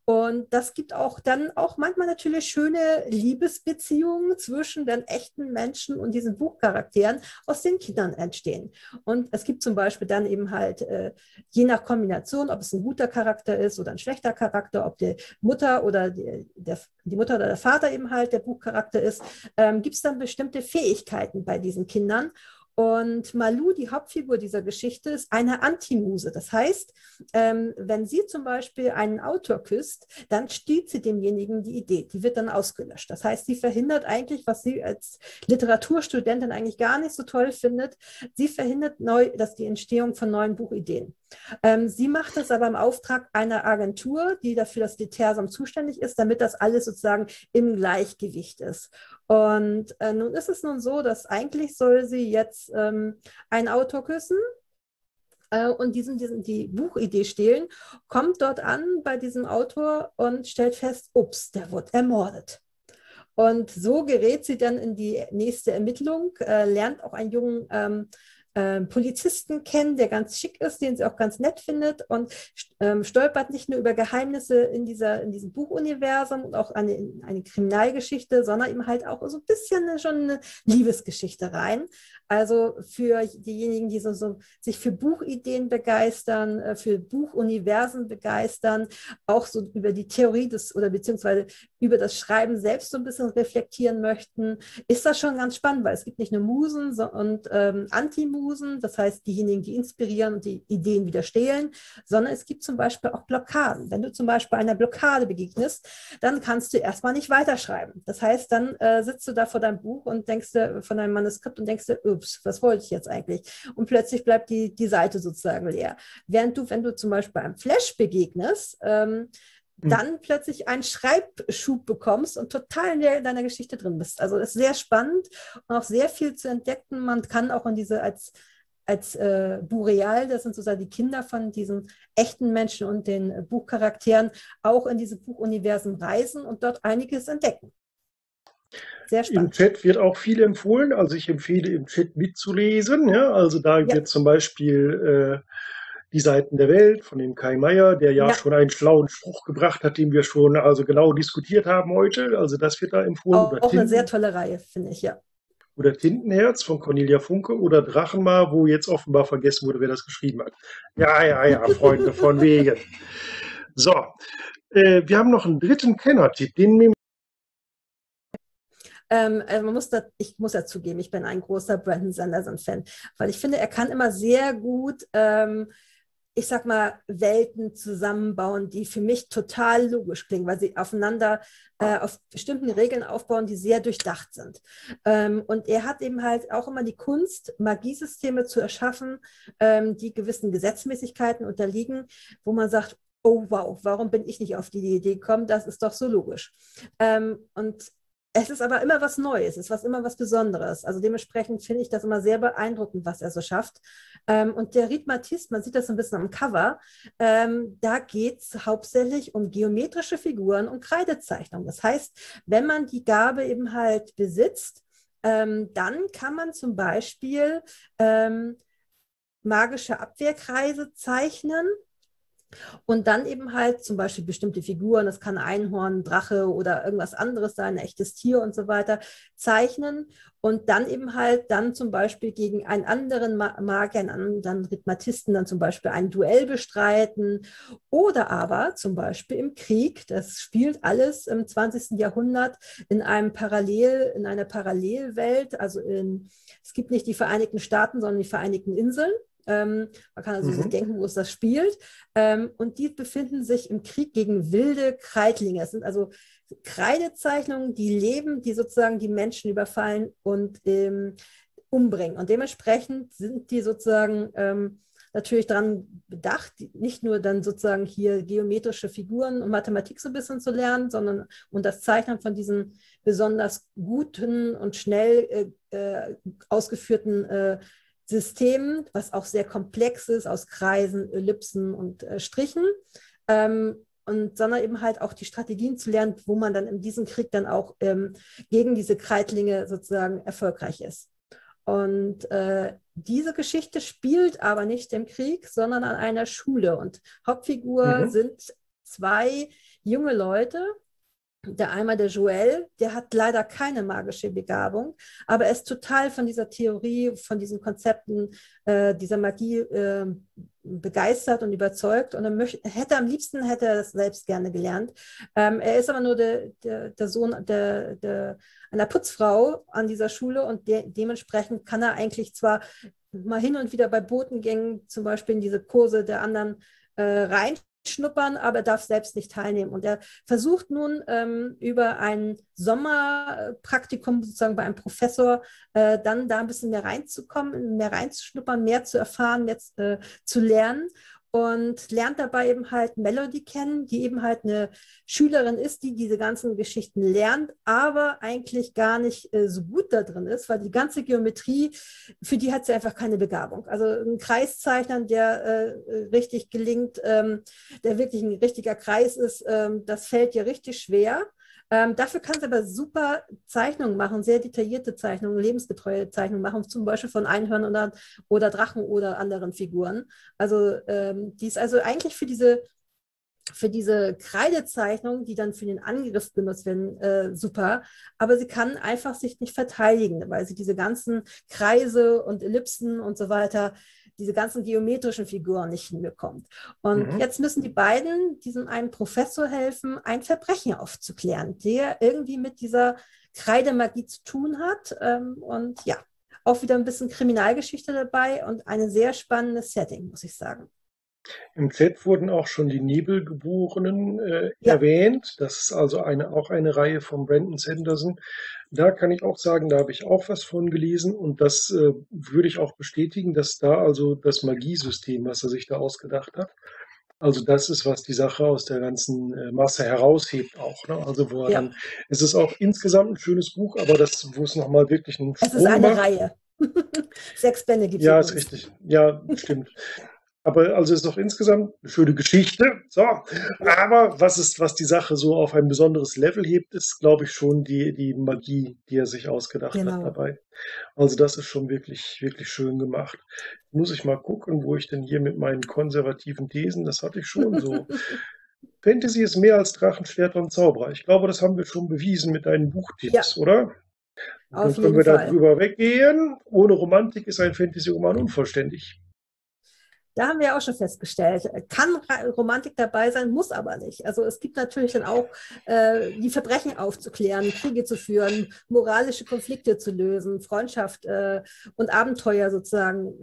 Und das gibt auch dann auch manchmal natürlich schöne Liebesbeziehungen zwischen den echten Menschen und diesen Buchcharakteren aus den Kindern entstehen. Und es gibt zum Beispiel dann eben halt, je nach Kombination, ob es ein guter Charakter ist oder ein schlechter Charakter, ob die Mutter oder die Mutter oder der Vater eben halt der Buchcharakter ist, gibt es dann bestimmte Fähigkeiten bei diesen Kindern. Und Malou, die Hauptfigur dieser Geschichte, ist eine Antimuse. Das heißt, wenn sie zum Beispiel einen Autor küsst, dann stiehlt sie demjenigen die Idee. Die wird dann ausgelöscht. Das heißt, sie verhindert eigentlich, was sie als Literaturstudentin eigentlich gar nicht so toll findet, sie verhindert die Entstehung von neuen Buchideen. Sie macht das aber im Auftrag einer Agentur, die dafür das Litersam zuständig ist, damit das alles sozusagen im Gleichgewicht ist. Und nun ist es nun so, dass eigentlich soll sie jetzt einen Autor küssen und die Buchidee stehlen, kommt dort an bei diesem Autor und stellt fest, ups, der wird ermordet. Und so gerät sie dann in die nächste Ermittlung, lernt auch einen jungen Polizisten kennen, der ganz schick ist, den sie auch ganz nett findet und stolpert nicht nur über Geheimnisse in diesem Buchuniversum und auch eine Kriminalgeschichte, sondern eben halt auch so ein bisschen schon eine Liebesgeschichte rein. Also für diejenigen, die sich für Buchideen begeistern, für Buchuniversen begeistern, auch so über die Theorie oder beziehungsweise über das Schreiben selbst so ein bisschen reflektieren möchten, ist das schon ganz spannend, weil es gibt nicht nur Musen und Antimusen, das heißt diejenigen, die inspirieren und die Ideen wieder stehlen, sondern es gibt zum Beispiel auch Blockaden. Wenn du zum Beispiel einer Blockade begegnest, dann kannst du erstmal nicht weiterschreiben. Das heißt, dann sitzt du da vor deinem Buch und denkst dir, von deinem Manuskript und denkst dir, ups, was wollte ich jetzt eigentlich? Und plötzlich bleibt die Seite sozusagen leer. Wenn du zum Beispiel einem Flash begegnest, dann plötzlich einen Schreibschub bekommst und total in deiner Geschichte drin bist. Also es ist sehr spannend und auch sehr viel zu entdecken. Man kann auch in diese als Bureal, das sind sozusagen die Kinder von diesen echten Menschen und den Buchcharakteren, auch in diese Buchuniversen reisen und dort einiges entdecken. Sehr Im spannend. Chat wird auch viel empfohlen, also ich empfehle im Chat mitzulesen. Ja, also da Ja, wird zum Beispiel Die Seiten der Welt von dem Kai Meier, der ja ja, schon einen schlauen Spruch gebracht hat, den wir schon also genau diskutiert haben heute. Also das wird da empfohlen. auch eine sehr tolle Reihe, finde ich, ja. Oder Tintenherz von Cornelia Funke oder Drachenmar, wo jetzt offenbar vergessen wurde, wer das geschrieben hat. Ja, ja, ja, Freunde von wegen. So, wir haben noch einen dritten Kennertipp, den nehmen. Also ich muss ja zugeben, ich bin ein großer Brandon Sanderson-Fan, weil ich finde, er kann immer sehr gut, ich sag mal, Welten zusammenbauen, die für mich total logisch klingen, weil sie aufeinander auf bestimmten Regeln aufbauen, die sehr durchdacht sind. Und er hat eben halt auch immer die Kunst, Magiesysteme zu erschaffen, die gewissen Gesetzmäßigkeiten unterliegen, wo man sagt, oh wow, warum bin ich nicht auf die Idee gekommen? Das ist doch so logisch. Und es ist aber immer was Neues, es ist immer was Besonderes. Also dementsprechend finde ich das immer sehr beeindruckend, was er so schafft. Und der Rhythmatist, man sieht das ein bisschen am Cover, da geht es hauptsächlich um geometrische Figuren und Kreidezeichnung. Das heißt, wenn man die Gabe eben halt besitzt, dann kann man zum Beispiel magische Abwehrkreise zeichnen und dann eben halt zum Beispiel bestimmte Figuren, das kann Einhorn, Drache oder irgendwas anderes sein, ein echtes Tier und so weiter, zeichnen und dann eben halt dann zum Beispiel gegen einen anderen Magier, einen anderen Rhythmatisten dann zum Beispiel ein Duell bestreiten oder aber zum Beispiel im Krieg, das spielt alles im 20. Jahrhundert in einer Parallelwelt, also es gibt nicht die Vereinigten Staaten, sondern die Vereinigten Inseln. Man kann also sich Mhm. denken, wo es das spielt. Und die befinden sich im Krieg gegen wilde Kreidlinge. Es sind also Kreidezeichnungen, die leben, die sozusagen die Menschen überfallen und umbringen. Und dementsprechend sind die sozusagen natürlich daran bedacht, nicht nur dann sozusagen hier geometrische Figuren und Mathematik so ein bisschen zu lernen, sondern und das Zeichnen von diesen besonders guten und schnell ausgeführten System, was auch sehr komplex ist, aus Kreisen, Ellipsen und Strichen. Sondern eben halt auch die Strategien zu lernen, wo man dann in diesem Krieg dann auch gegen diese Kreidlinge sozusagen erfolgreich ist. Und diese Geschichte spielt aber nicht im Krieg, sondern an einer Schule. Und Hauptfigur Mhm. sind zwei junge Leute. Der einmal der Joel, der hat leider keine magische Begabung, aber er ist total von dieser Theorie, von diesen Konzepten, dieser Magie begeistert und überzeugt. Und er hätte am liebsten hätte er das selbst gerne gelernt. Er ist aber nur der Sohn einer Putzfrau an dieser Schule und dementsprechend kann er eigentlich zwar mal hin und wieder bei Botengängen zum Beispiel in diese Kurse der anderen reinschnuppern, aber er darf selbst nicht teilnehmen. Und er versucht nun über ein Sommerpraktikum sozusagen bei einem Professor dann da ein bisschen mehr reinzukommen, mehr reinzuschnuppern, mehr zu erfahren, mehr zu lernen. Und lernt dabei eben halt Melody kennen, die eben halt eine Schülerin ist, die diese ganzen Geschichten lernt, aber eigentlich gar nicht so gut da drin ist, weil die ganze Geometrie, für die hat sie einfach keine Begabung. Also ein Kreiszeichnern, der richtig gelingt, der wirklich ein richtiger Kreis ist, das fällt ihr richtig schwer. Dafür kann sie aber super Zeichnungen machen, sehr detaillierte Zeichnungen, lebensgetreue Zeichnungen machen, zum Beispiel von Einhörnern oder Drachen oder anderen Figuren. Also die ist also eigentlich für diese Kreidezeichnungen, die dann für den Angriff benutzt werden, super. Aber sie kann einfach sich nicht verteidigen, weil sie diese ganzen Kreise und Ellipsen und so weiter, diese ganzen geometrischen Figuren nicht hinbekommt. Und Mhm. jetzt müssen die beiden diesem einen Professor helfen, ein Verbrechen aufzuklären, der irgendwie mit dieser Kreidemagie zu tun hat. Und ja, auch wieder ein bisschen Kriminalgeschichte dabei und ein sehr spannendes Setting, muss ich sagen. Im Chat wurden auch schon die Nebelgeborenen Ja, erwähnt. Das ist also auch eine Reihe von Brandon Sanderson. Da kann ich auch sagen, da habe ich auch was von gelesen und das würde ich auch bestätigen, dass da also das Magiesystem, was er sich da ausgedacht hat, also das ist, was die Sache aus der ganzen Masse heraushebt auch. Ne? Also wo er ja. dann, es ist auch insgesamt ein schönes Buch, aber das, wo es nochmal wirklich einen Es ist Sprung eine macht. Reihe. 6 Bände gibt es Ja, ist übrigens. richtig. Ja, stimmt. Aber also ist doch insgesamt eine schöne Geschichte. So, Ja, aber was die Sache so auf ein besonderes Level hebt, ist, glaube ich, schon die Magie, die er sich ausgedacht hat genau. dabei. Also das ist schon wirklich, wirklich schön gemacht. Muss ich mal gucken, wo ich denn hier mit meinen konservativen Thesen, das hatte ich schon so. Fantasy ist mehr als Drachenschwert und Zauberer. Ich glaube, das haben wir schon bewiesen mit deinen Ja, Buchtipps, oder? Dann auf können jeden wir da Fall. drüber weggehen. Ohne Romantik ist ein Fantasy-Roman unvollständig. Da haben wir ja auch schon festgestellt, kann Romantik dabei sein, muss aber nicht. Also es gibt natürlich dann auch die Verbrechen aufzuklären, Kriege zu führen, moralische Konflikte zu lösen, Freundschaft und Abenteuer sozusagen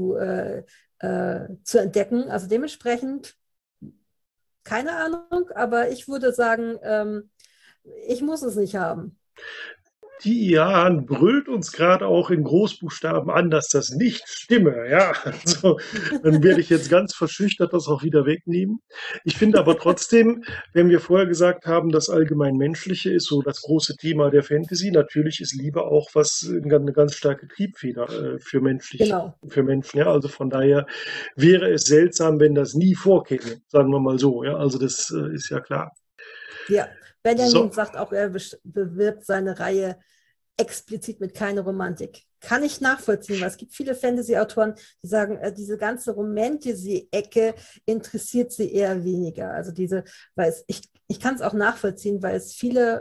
zu entdecken. Also dementsprechend keine Ahnung, aber ich würde sagen, ich muss es nicht haben. Die Ian brüllt uns gerade auch in Großbuchstaben an, dass das nicht stimme. Ja, also dann werde ich jetzt ganz verschüchtert das auch wieder wegnehmen. Ich finde aber trotzdem, wenn wir vorher gesagt haben, das allgemein Menschliche ist so das große Thema der Fantasy, natürlich ist Liebe auch was eine ganz starke Triebfeder Genau. für Menschen. Ja, also von daher wäre es seltsam, wenn das nie vorkäme, sagen wir mal so. Ja, also das ist ja klar. Ja, So. Benjamin sagt auch, er bewirbt seine Reihe explizit mit keine Romantik. Kann ich nachvollziehen, weil es gibt viele Fantasy-Autoren, die sagen, diese ganze Romantasy-Ecke interessiert sie eher weniger. Also ich kann es auch nachvollziehen, weil es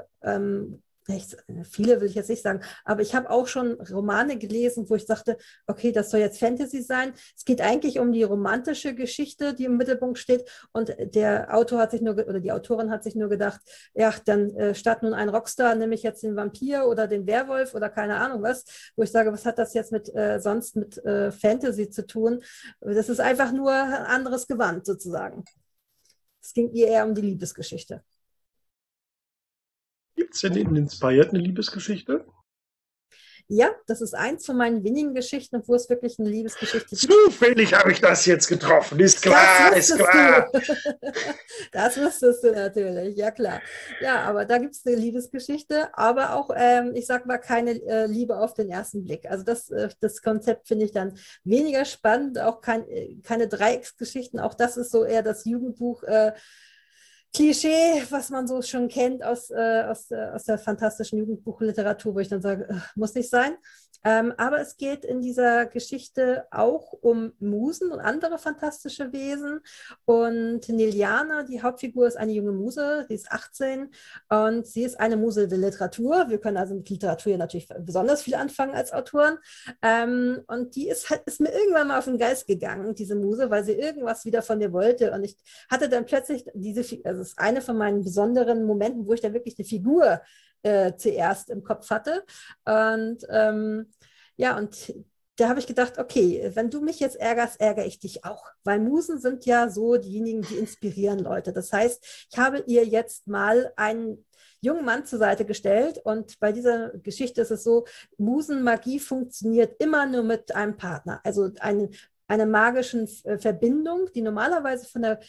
viele will ich jetzt nicht sagen, aber ich habe auch schon Romane gelesen, wo ich sagte, okay, das soll jetzt Fantasy sein. Es geht eigentlich um die romantische Geschichte, die im Mittelpunkt steht. Und der Autor hat sich nur, oder die Autorin hat sich nur gedacht, ja, dann statt nun ein Rockstar nehme ich jetzt den Vampir oder den Werwolf oder keine Ahnung was, wo ich sage, was hat das jetzt sonst mit Fantasy zu tun? Das ist einfach nur ein anderes Gewand sozusagen. Es ging ihr eher um die Liebesgeschichte. Gibt es denn in Inspired eine Liebesgeschichte? Ja, das ist eins von meinen wenigen Geschichten, wo es wirklich eine Liebesgeschichte gibt. Zufällig habe ich das jetzt getroffen. Ist Das klar, ist wusstest du. klar. Das wusstest du natürlich, ja klar. Ja, aber da gibt es eine Liebesgeschichte, aber auch, ich sag mal, keine Liebe auf den ersten Blick. Also das Konzept finde ich dann weniger spannend, auch keine Dreiecksgeschichten. Auch das ist so eher das Jugendbuch. Klischee, was man so schon kennt aus der fantastischen Jugendbuchliteratur, wo ich dann sage, muss nicht sein. Aber es geht in dieser Geschichte auch um Musen und andere fantastische Wesen. Und Niliana, die Hauptfigur, ist eine junge Muse, die ist 18 und sie ist eine Muse der Literatur. Wir können also mit Literatur ja natürlich besonders viel anfangen als Autoren. Und die ist mir irgendwann mal auf den Geist gegangen, diese Muse, weil sie irgendwas wieder von mir wollte. Und ich hatte dann plötzlich also es ist eine von meinen besonderen Momenten, wo ich da wirklich eine Figur zuerst im Kopf hatte. Und ja, und da habe ich gedacht, okay, wenn du mich jetzt ärgerst, ärgere ich dich auch. Weil Musen sind ja so diejenigen, die inspirieren Leute. Das heißt, ich habe ihr jetzt mal einen jungen Mann zur Seite gestellt und bei dieser Geschichte ist es so, Musenmagie funktioniert immer nur mit einem Partner. Also eine magischen Verbindung, die normalerweise von der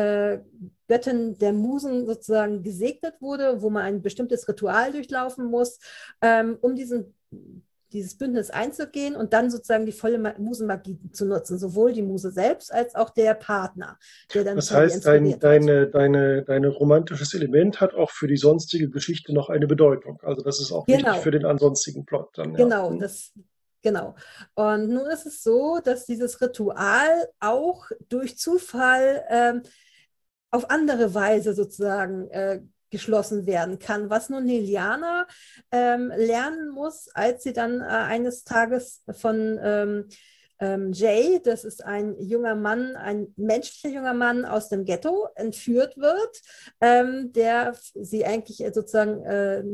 Göttin der Musen sozusagen gesegnet wurde, wo man ein bestimmtes Ritual durchlaufen muss, um dieses Bündnis einzugehen und dann sozusagen die volle Musenmagie zu nutzen, sowohl die Muse selbst als auch der Partner, der dann Das von ihr heißt, inspiriert wird. dein romantisches Element hat auch für die sonstige Geschichte noch eine Bedeutung. Also das ist auch wichtig für Genau, den ansonstigen Plot dann, ja. genau, Hm. genau. Und nun ist es so, dass dieses Ritual auch durch Zufall auf andere Weise sozusagen geschlossen werden kann, was nun Liliana lernen muss, als sie dann eines Tages von Jay, das ist ein junger Mann, ein menschlicher junger Mann aus dem Ghetto, entführt wird, der sie eigentlich sozusagen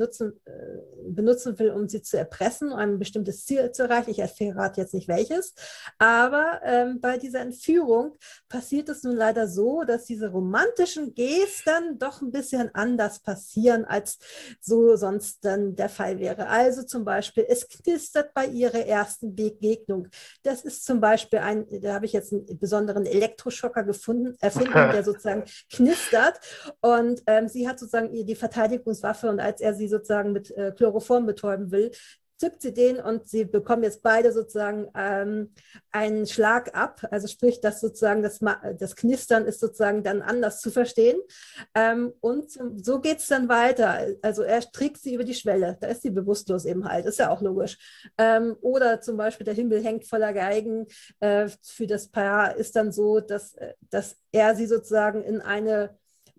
benutzen will, um sie zu erpressen, um ein bestimmtes Ziel zu erreichen. Ich verrate jetzt nicht welches, aber bei dieser Entführung passiert es nun leider so, dass diese romantischen Gesten doch ein bisschen anders passieren, als so sonst dann der Fall wäre. Also zum Beispiel, es knistert bei ihrer ersten Begegnung. Das ist zum Beispiel da habe ich jetzt einen besonderen Elektroschocker erfunden, der sozusagen knistert. Und sie hat sozusagen die Verteidigungswaffe und als er sie sozusagen mit Chloroform betäuben will, zückt sie den und sie bekommen jetzt beide sozusagen einen Schlag ab. Also sprich, dass sozusagen das Knistern ist sozusagen dann anders zu verstehen. Und so geht es dann weiter. Also er trägt sie über die Schwelle. Da ist sie bewusstlos eben halt. Ist ja auch logisch. Oder zum Beispiel der Himmel hängt voller Geigen. Für das Paar ist dann so, dass er sie sozusagen in eine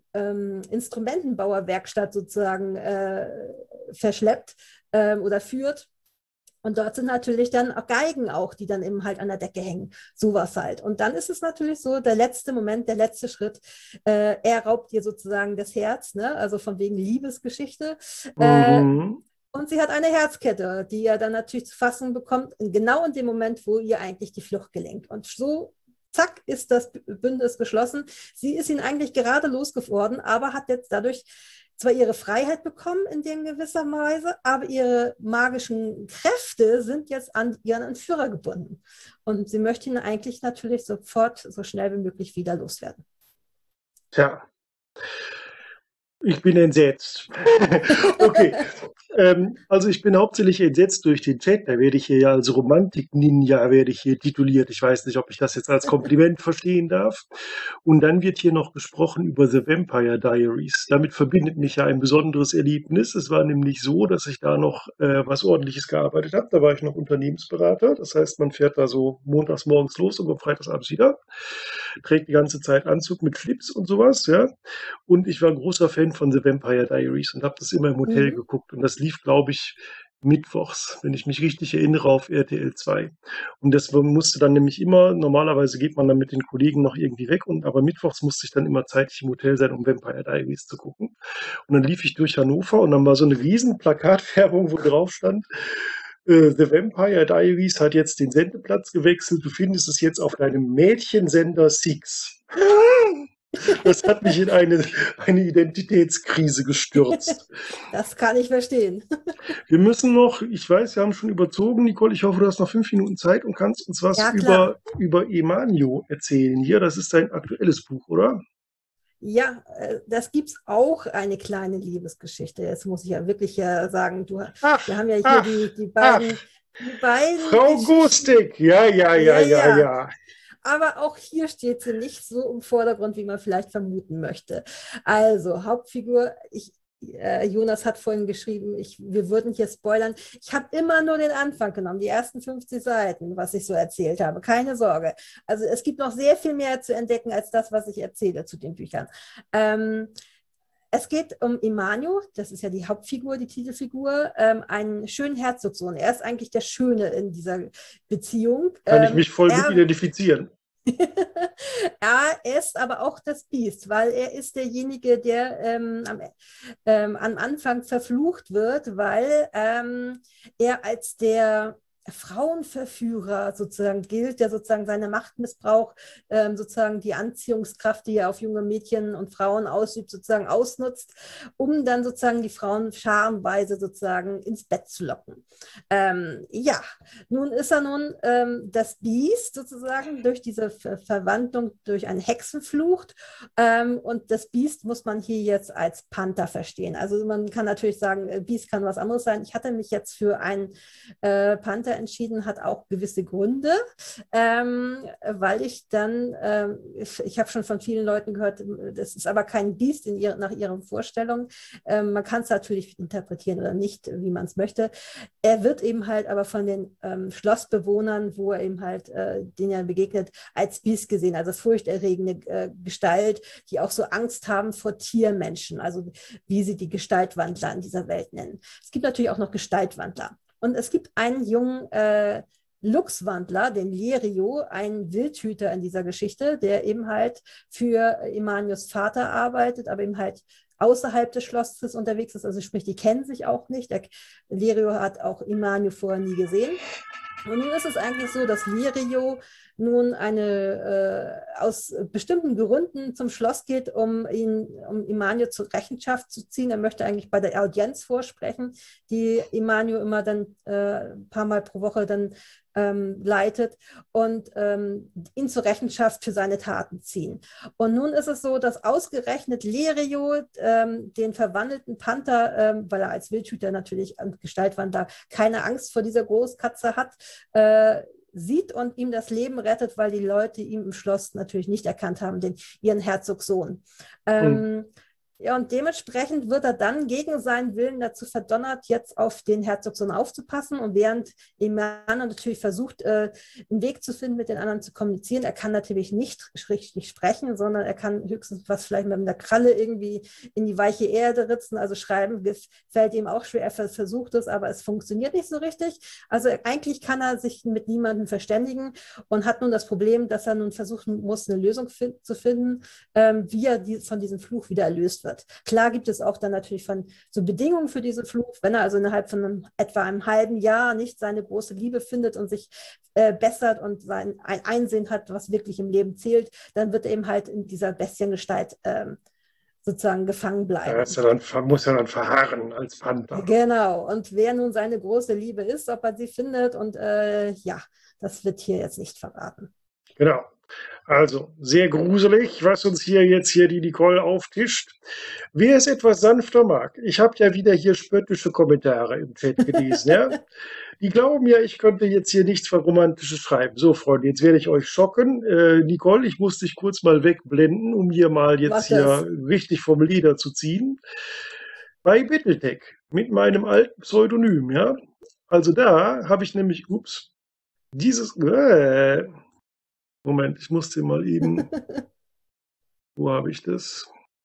Instrumentenbauerwerkstatt sozusagen verschleppt oder führt. Und dort sind natürlich dann auch Geigen auch, die dann eben halt an der Decke hängen. Sowas halt. Und dann ist es natürlich so, der letzte Moment, der letzte Schritt, er raubt ihr sozusagen das Herz, ne? Also von wegen Liebesgeschichte. Mhm. Und sie hat eine Herzkette, die er dann natürlich zu fassen bekommt, genau in dem Moment, wo ihr eigentlich die Flucht gelingt. Und so, zack, ist das Bündnis geschlossen. Sie ist ihn eigentlich gerade losgeworden, aber hat jetzt dadurch zwar ihre Freiheit bekommen in dem gewisser Weise, aber ihre magischen Kräfte sind jetzt an ihren Entführer gebunden. Und sie möchte ihn eigentlich natürlich sofort, so schnell wie möglich wieder loswerden. Tja, ich bin entsetzt. Okay. Also ich bin hauptsächlich entsetzt durch den Chat. Da werde ich hier ja als Romantik-Ninja werde ich hier tituliert. Ich weiß nicht, ob ich das jetzt als Kompliment verstehen darf. Und dann wird hier noch gesprochen über The Vampire Diaries. Damit verbindet mich ja ein besonderes Erlebnis. Es war nämlich so, dass ich da noch was Ordentliches gearbeitet habe. Da war ich noch Unternehmensberater. Das heißt, man fährt da so montags morgens los und kommt freitags abends wieder. Trägt die ganze Zeit Anzug mit Flips und sowas, ja. Und ich war ein großer Fan von The Vampire Diaries und habe das immer im Hotel Mhm. geguckt. Und das lief, glaube ich, mittwochs, wenn ich mich richtig erinnere, auf RTL 2. Und das musste dann nämlich immer, normalerweise geht man dann mit den Kollegen noch irgendwie weg, aber mittwochs musste ich dann immer zeitig im Hotel sein, um Vampire Diaries zu gucken. Und dann lief ich durch Hannover und dann war so eine riesen Plakatwerbung, wo drauf stand, The Vampire Diaries hat jetzt den Sendeplatz gewechselt. Du findest es jetzt auf deinem Mädchensender Six. Das hat mich in eine Identitätskrise gestürzt. Das kann ich verstehen. Wir müssen noch, ich weiß, wir haben schon überzogen, Nicole, ich hoffe, du hast noch 5 Minuten Zeit und kannst uns was Ja, klar. über Emanio erzählen. Hier, das ist dein aktuelles Buch, oder? Ja, das gibt es auch eine kleine Liebesgeschichte. Jetzt muss ich ja wirklich sagen, wir Ach, haben ja hier ach, die ach, beiden Frau Geschichten. Gustik. Ja, ja, ja, Ja, ja, ja. ja. Aber auch hier steht sie nicht so im Vordergrund, wie man vielleicht vermuten möchte. Also, Hauptfigur, Jonas hat vorhin geschrieben, wir würden hier spoilern. Ich habe immer nur den Anfang genommen, die ersten 50 Seiten, was ich so erzählt habe. Keine Sorge. Also es gibt noch sehr viel mehr zu entdecken als das, was ich erzähle zu den Büchern. Ähm, Es geht um Emmanio, das ist ja die Hauptfigur, die Titelfigur, einen schönen Herzogssohn. Er ist eigentlich der Schöne in dieser Beziehung. Kann ich mich voll mit Er identifizieren. Er ist aber auch das Biest, weil er ist derjenige, der am Anfang verflucht wird, weil er als der Frauenverführer sozusagen gilt, der sozusagen seine Macht missbraucht, sozusagen die Anziehungskraft, die er auf junge Mädchen und Frauen ausübt, sozusagen ausnutzt, um dann sozusagen die Frauen scharenweise sozusagen ins Bett zu locken. Ja, nun ist er das Biest sozusagen durch diese Verwandlung durch einen Hexenfluch. Und das Biest muss man hier jetzt als Panther verstehen. Also man kann natürlich sagen, Biest kann was anderes sein. Ich hatte mich jetzt für einen Panther entschieden, hat auch gewisse Gründe, weil ich habe schon von vielen Leuten gehört, das ist aber kein Biest nach ihren Vorstellungen. Man kann es natürlich interpretieren oder nicht, wie man es möchte. Er wird eben halt aber von den Schlossbewohnern, wo er eben halt denen er begegnet, als Biest gesehen, also furchterregende Gestalt, die auch so Angst haben vor Tiermenschen, also wie sie die Gestaltwandler in dieser Welt nennen. Es gibt natürlich auch noch Gestaltwandler. Und es gibt einen jungen Luchswandler, den Lirio, einen Wildhüter in dieser Geschichte, der eben halt für Emanios Vater arbeitet, aber eben halt außerhalb des Schlosses unterwegs ist. Also sprich, die kennen sich auch nicht. Lirio hat auch Emanio vorher nie gesehen. Und nun ist es eigentlich so, dass Lirio nun aus bestimmten Gründen zum Schloss geht, um Emanio zur Rechenschaft zu ziehen. Er möchte eigentlich bei der Audienz vorsprechen, die Emanio immer dann ein paar Mal pro Woche dann leitet und ihn zur Rechenschaft für seine Taten ziehen. Und nun ist es so, dass ausgerechnet Lirio den verwandelten Panther, weil er als Wildhüter natürlich an Gestaltwandler keine Angst vor dieser Großkatze hat, sieht und ihm das Leben rettet, weil die Leute ihn im Schloss natürlich nicht erkannt haben, ihren Herzogssohn. Hm. Ja, und dementsprechend wird er dann gegen seinen Willen dazu verdonnert, jetzt auf den Herzogssohn aufzupassen. Und während Emmanio natürlich versucht, einen Weg zu finden, mit den anderen zu kommunizieren, er kann natürlich nicht richtig sprechen, sondern er kann höchstens was vielleicht mit einer Kralle irgendwie in die weiche Erde ritzen. Also schreiben fällt ihm auch schwer. Er versucht es, aber es funktioniert nicht so richtig. Also eigentlich kann er sich mit niemandem verständigen und hat nun das Problem, dass er nun versuchen muss, eine Lösung zu finden, wie er von diesem Fluch wieder erlöst wird. Klar gibt es auch dann natürlich so Bedingungen für diesen Fluch. Wenn er also innerhalb von etwa einem halben Jahr nicht seine große Liebe findet und sich bessert und ein Einsehen hat, was wirklich im Leben zählt, dann wird er eben halt in dieser Bestiengestalt sozusagen gefangen bleiben. Muss er dann verharren als Panther. Genau. Und wer nun seine große Liebe ist, ob er sie findet und ja, das wird hier jetzt nicht verraten. Genau. Also sehr gruselig, was uns hier die Nicole auftischt. Wer es etwas sanfter mag, ich habe ja wieder hier spöttische Kommentare im Chat gelesen, ja. Die glauben ja, ich könnte jetzt hier nichts Romantisches schreiben. So, Freunde, jetzt werde ich euch schocken. Nicole, ich muss dich kurz mal wegblenden, um hier mal jetzt hier richtig vom Leder zu ziehen. Bei Battletech mit meinem alten Pseudonym, ja. Also da habe ich nämlich, Moment, ich musste mal eben. Wo habe ich das?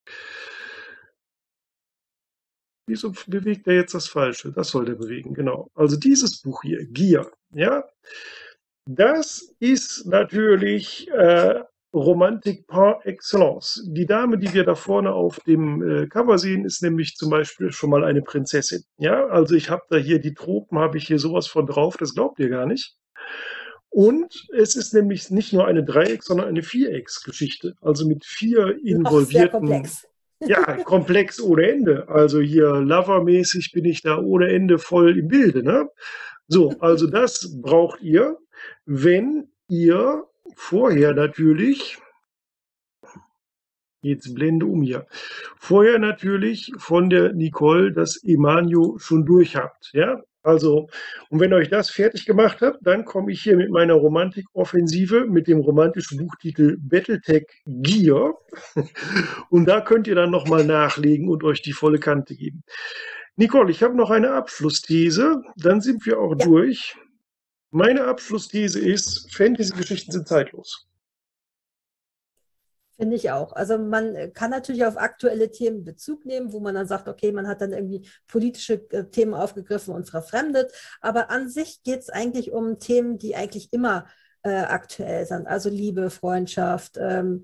Wieso bewegt er jetzt das Falsche? Das soll der bewegen, genau. Also dieses Buch hier, Gier, ja, das ist natürlich Romantik par excellence. Die Dame, die wir da vorne auf dem Cover sehen, ist nämlich zum Beispiel schon mal eine Prinzessin. Ja, also ich habe da hier die Tropen, habe ich hier sowas von drauf, das glaubt ihr gar nicht. Und es ist nämlich nicht nur eine Dreiecks-, sondern eine Vierecks-Geschichte. Also mit 4 involvierten. Sehr komplex. Ja, komplex ohne Ende. Also hier Lover-mäßig bin ich da ohne Ende voll im Bilde, ne? So, also das braucht ihr, wenn ihr vorher natürlich, jetzt blende um hier, vorher natürlich von der Nicole das Emanio schon durch habt, ja? Also, und wenn ihr euch das fertig gemacht habt, dann komme ich hier mit meiner Romantikoffensive mit dem romantischen Buchtitel Battletech Gear. Und da könnt ihr dann nochmal nachlegen und euch die volle Kante geben. Nicole, ich habe noch eine Abschlussthese, dann sind wir auch Ja, durch. Meine Abschlussthese ist, Fantasy-Geschichten sind zeitlos. finde ich auch. Also man kann natürlich auf aktuelle Themen Bezug nehmen, wo man dann sagt, okay, man hat dann irgendwie politische Themen aufgegriffen und verfremdet. Aber an sich geht es eigentlich um Themen, die eigentlich immer aktuell sind. Also Liebe, Freundschaft,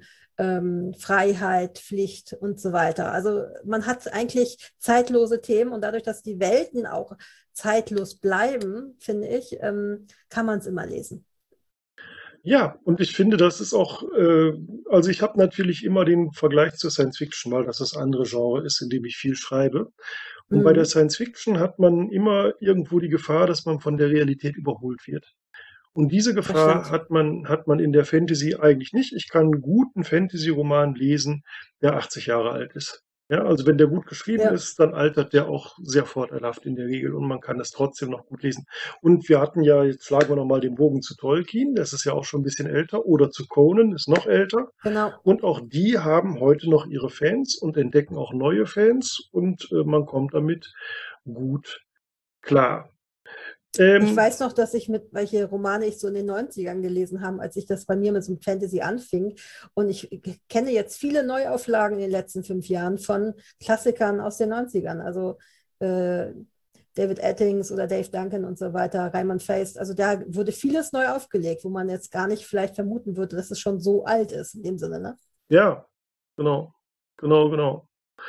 Freiheit, Pflicht und so weiter. Also man hat eigentlich zeitlose Themen und dadurch, dass die Welten auch zeitlos bleiben, finde ich, kann man es immer lesen. Ja, und ich finde, das ist auch, also ich habe natürlich immer den Vergleich zur Science Fiction, weil das das andere Genre ist, in dem ich viel schreibe. Und bei der Mhm. Science Fiction hat man immer irgendwo die Gefahr, dass man von der Realität überholt wird. Und diese Das Gefahr stimmt. hat man in der Fantasy eigentlich nicht. Ich kann einen guten Fantasy-Roman lesen, der 80 Jahre alt ist. Ja, also wenn der gut geschrieben Ja. ist, dann altert der auch sehr vorteilhaft in der Regel und man kann das trotzdem noch gut lesen. Und wir hatten ja, jetzt schlagen wir nochmal den Bogen zu Tolkien, das ist ja auch schon ein bisschen älter, oder zu Conan, ist noch älter. Genau. Und auch die haben heute noch ihre Fans und entdecken auch neue Fans und man kommt damit gut klar. Ich Ähm, weiß noch, dass ich mit, welche Romane ich so in den Neunzigern gelesen habe, als ich das bei mir mit so einem Fantasy anfing. Und ich kenne jetzt viele Neuauflagen in den letzten 5 Jahren von Klassikern aus den Neunzigern. Also äh, David Eddings oder Dave Duncan und so weiter, Raymond Feist. Also da wurde vieles neu aufgelegt, wo man jetzt gar nicht vielleicht vermuten würde, dass es schon so alt ist in dem Sinne, ne? ja, genau, genau, genau.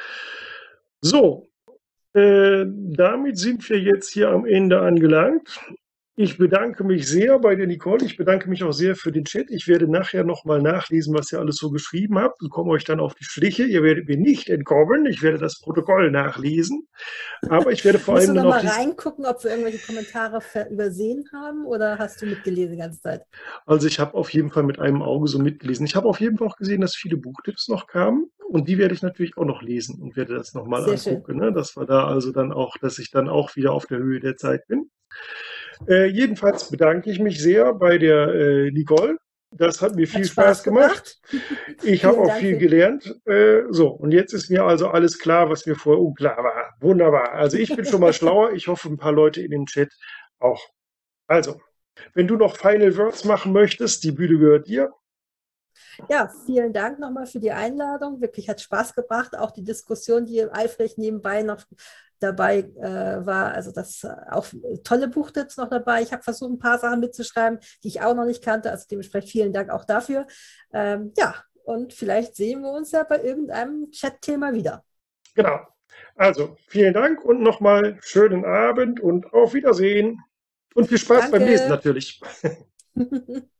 So, damit sind wir jetzt hier am Ende angelangt. Ich bedanke mich sehr bei der Nicole. Ich bedanke mich auch sehr für den Chat. Ich werde nachher nochmal nachlesen, was ihr alles so geschrieben habt und komme euch dann auf die Schliche. Ihr werdet mir nicht entkommen. Ich werde das Protokoll nachlesen. Aber ich werde vor Musst allem du dann noch auch mal die, reingucken, ob wir irgendwelche Kommentare übersehen haben oder hast du mitgelesen die ganze Zeit? also ich habe auf jeden Fall mit einem Auge so mitgelesen. Ich habe auf jeden Fall auch gesehen, dass viele Buchtipps noch kamen. Und die werde ich natürlich auch noch lesen und werde das nochmal Sehr schön. angucken, ne? Dass wir da also dann auch, dass ich dann auch wieder auf der Höhe der Zeit bin. Jedenfalls bedanke ich mich sehr bei der Nicole. Das hat mir Hat viel Spaß Spaß gemacht. gemacht. Ich habe Vielen auch Dank viel für. gelernt. So, und jetzt ist mir also alles klar, was mir vorher unklar war. Wunderbar. Also ich bin schon mal schlauer. Ich hoffe, ein paar Leute in dem Chat auch. Also, wenn du noch Final Words machen möchtest, die Bühne gehört dir. Ja, vielen Dank nochmal für die Einladung. Wirklich hat Spaß gebracht. Auch die Diskussion, die eifrig nebenbei noch dabei war. Also das auch tolle Buchtipps noch dabei. Ich habe versucht, ein paar Sachen mitzuschreiben, die ich auch noch nicht kannte. Also dementsprechend vielen Dank auch dafür. Ja, und vielleicht sehen wir uns ja bei irgendeinem Chat-Thema wieder. Genau. Also, vielen Dank und nochmal schönen Abend und auf Wiedersehen. Und viel Spaß beim Lesen Danke. natürlich.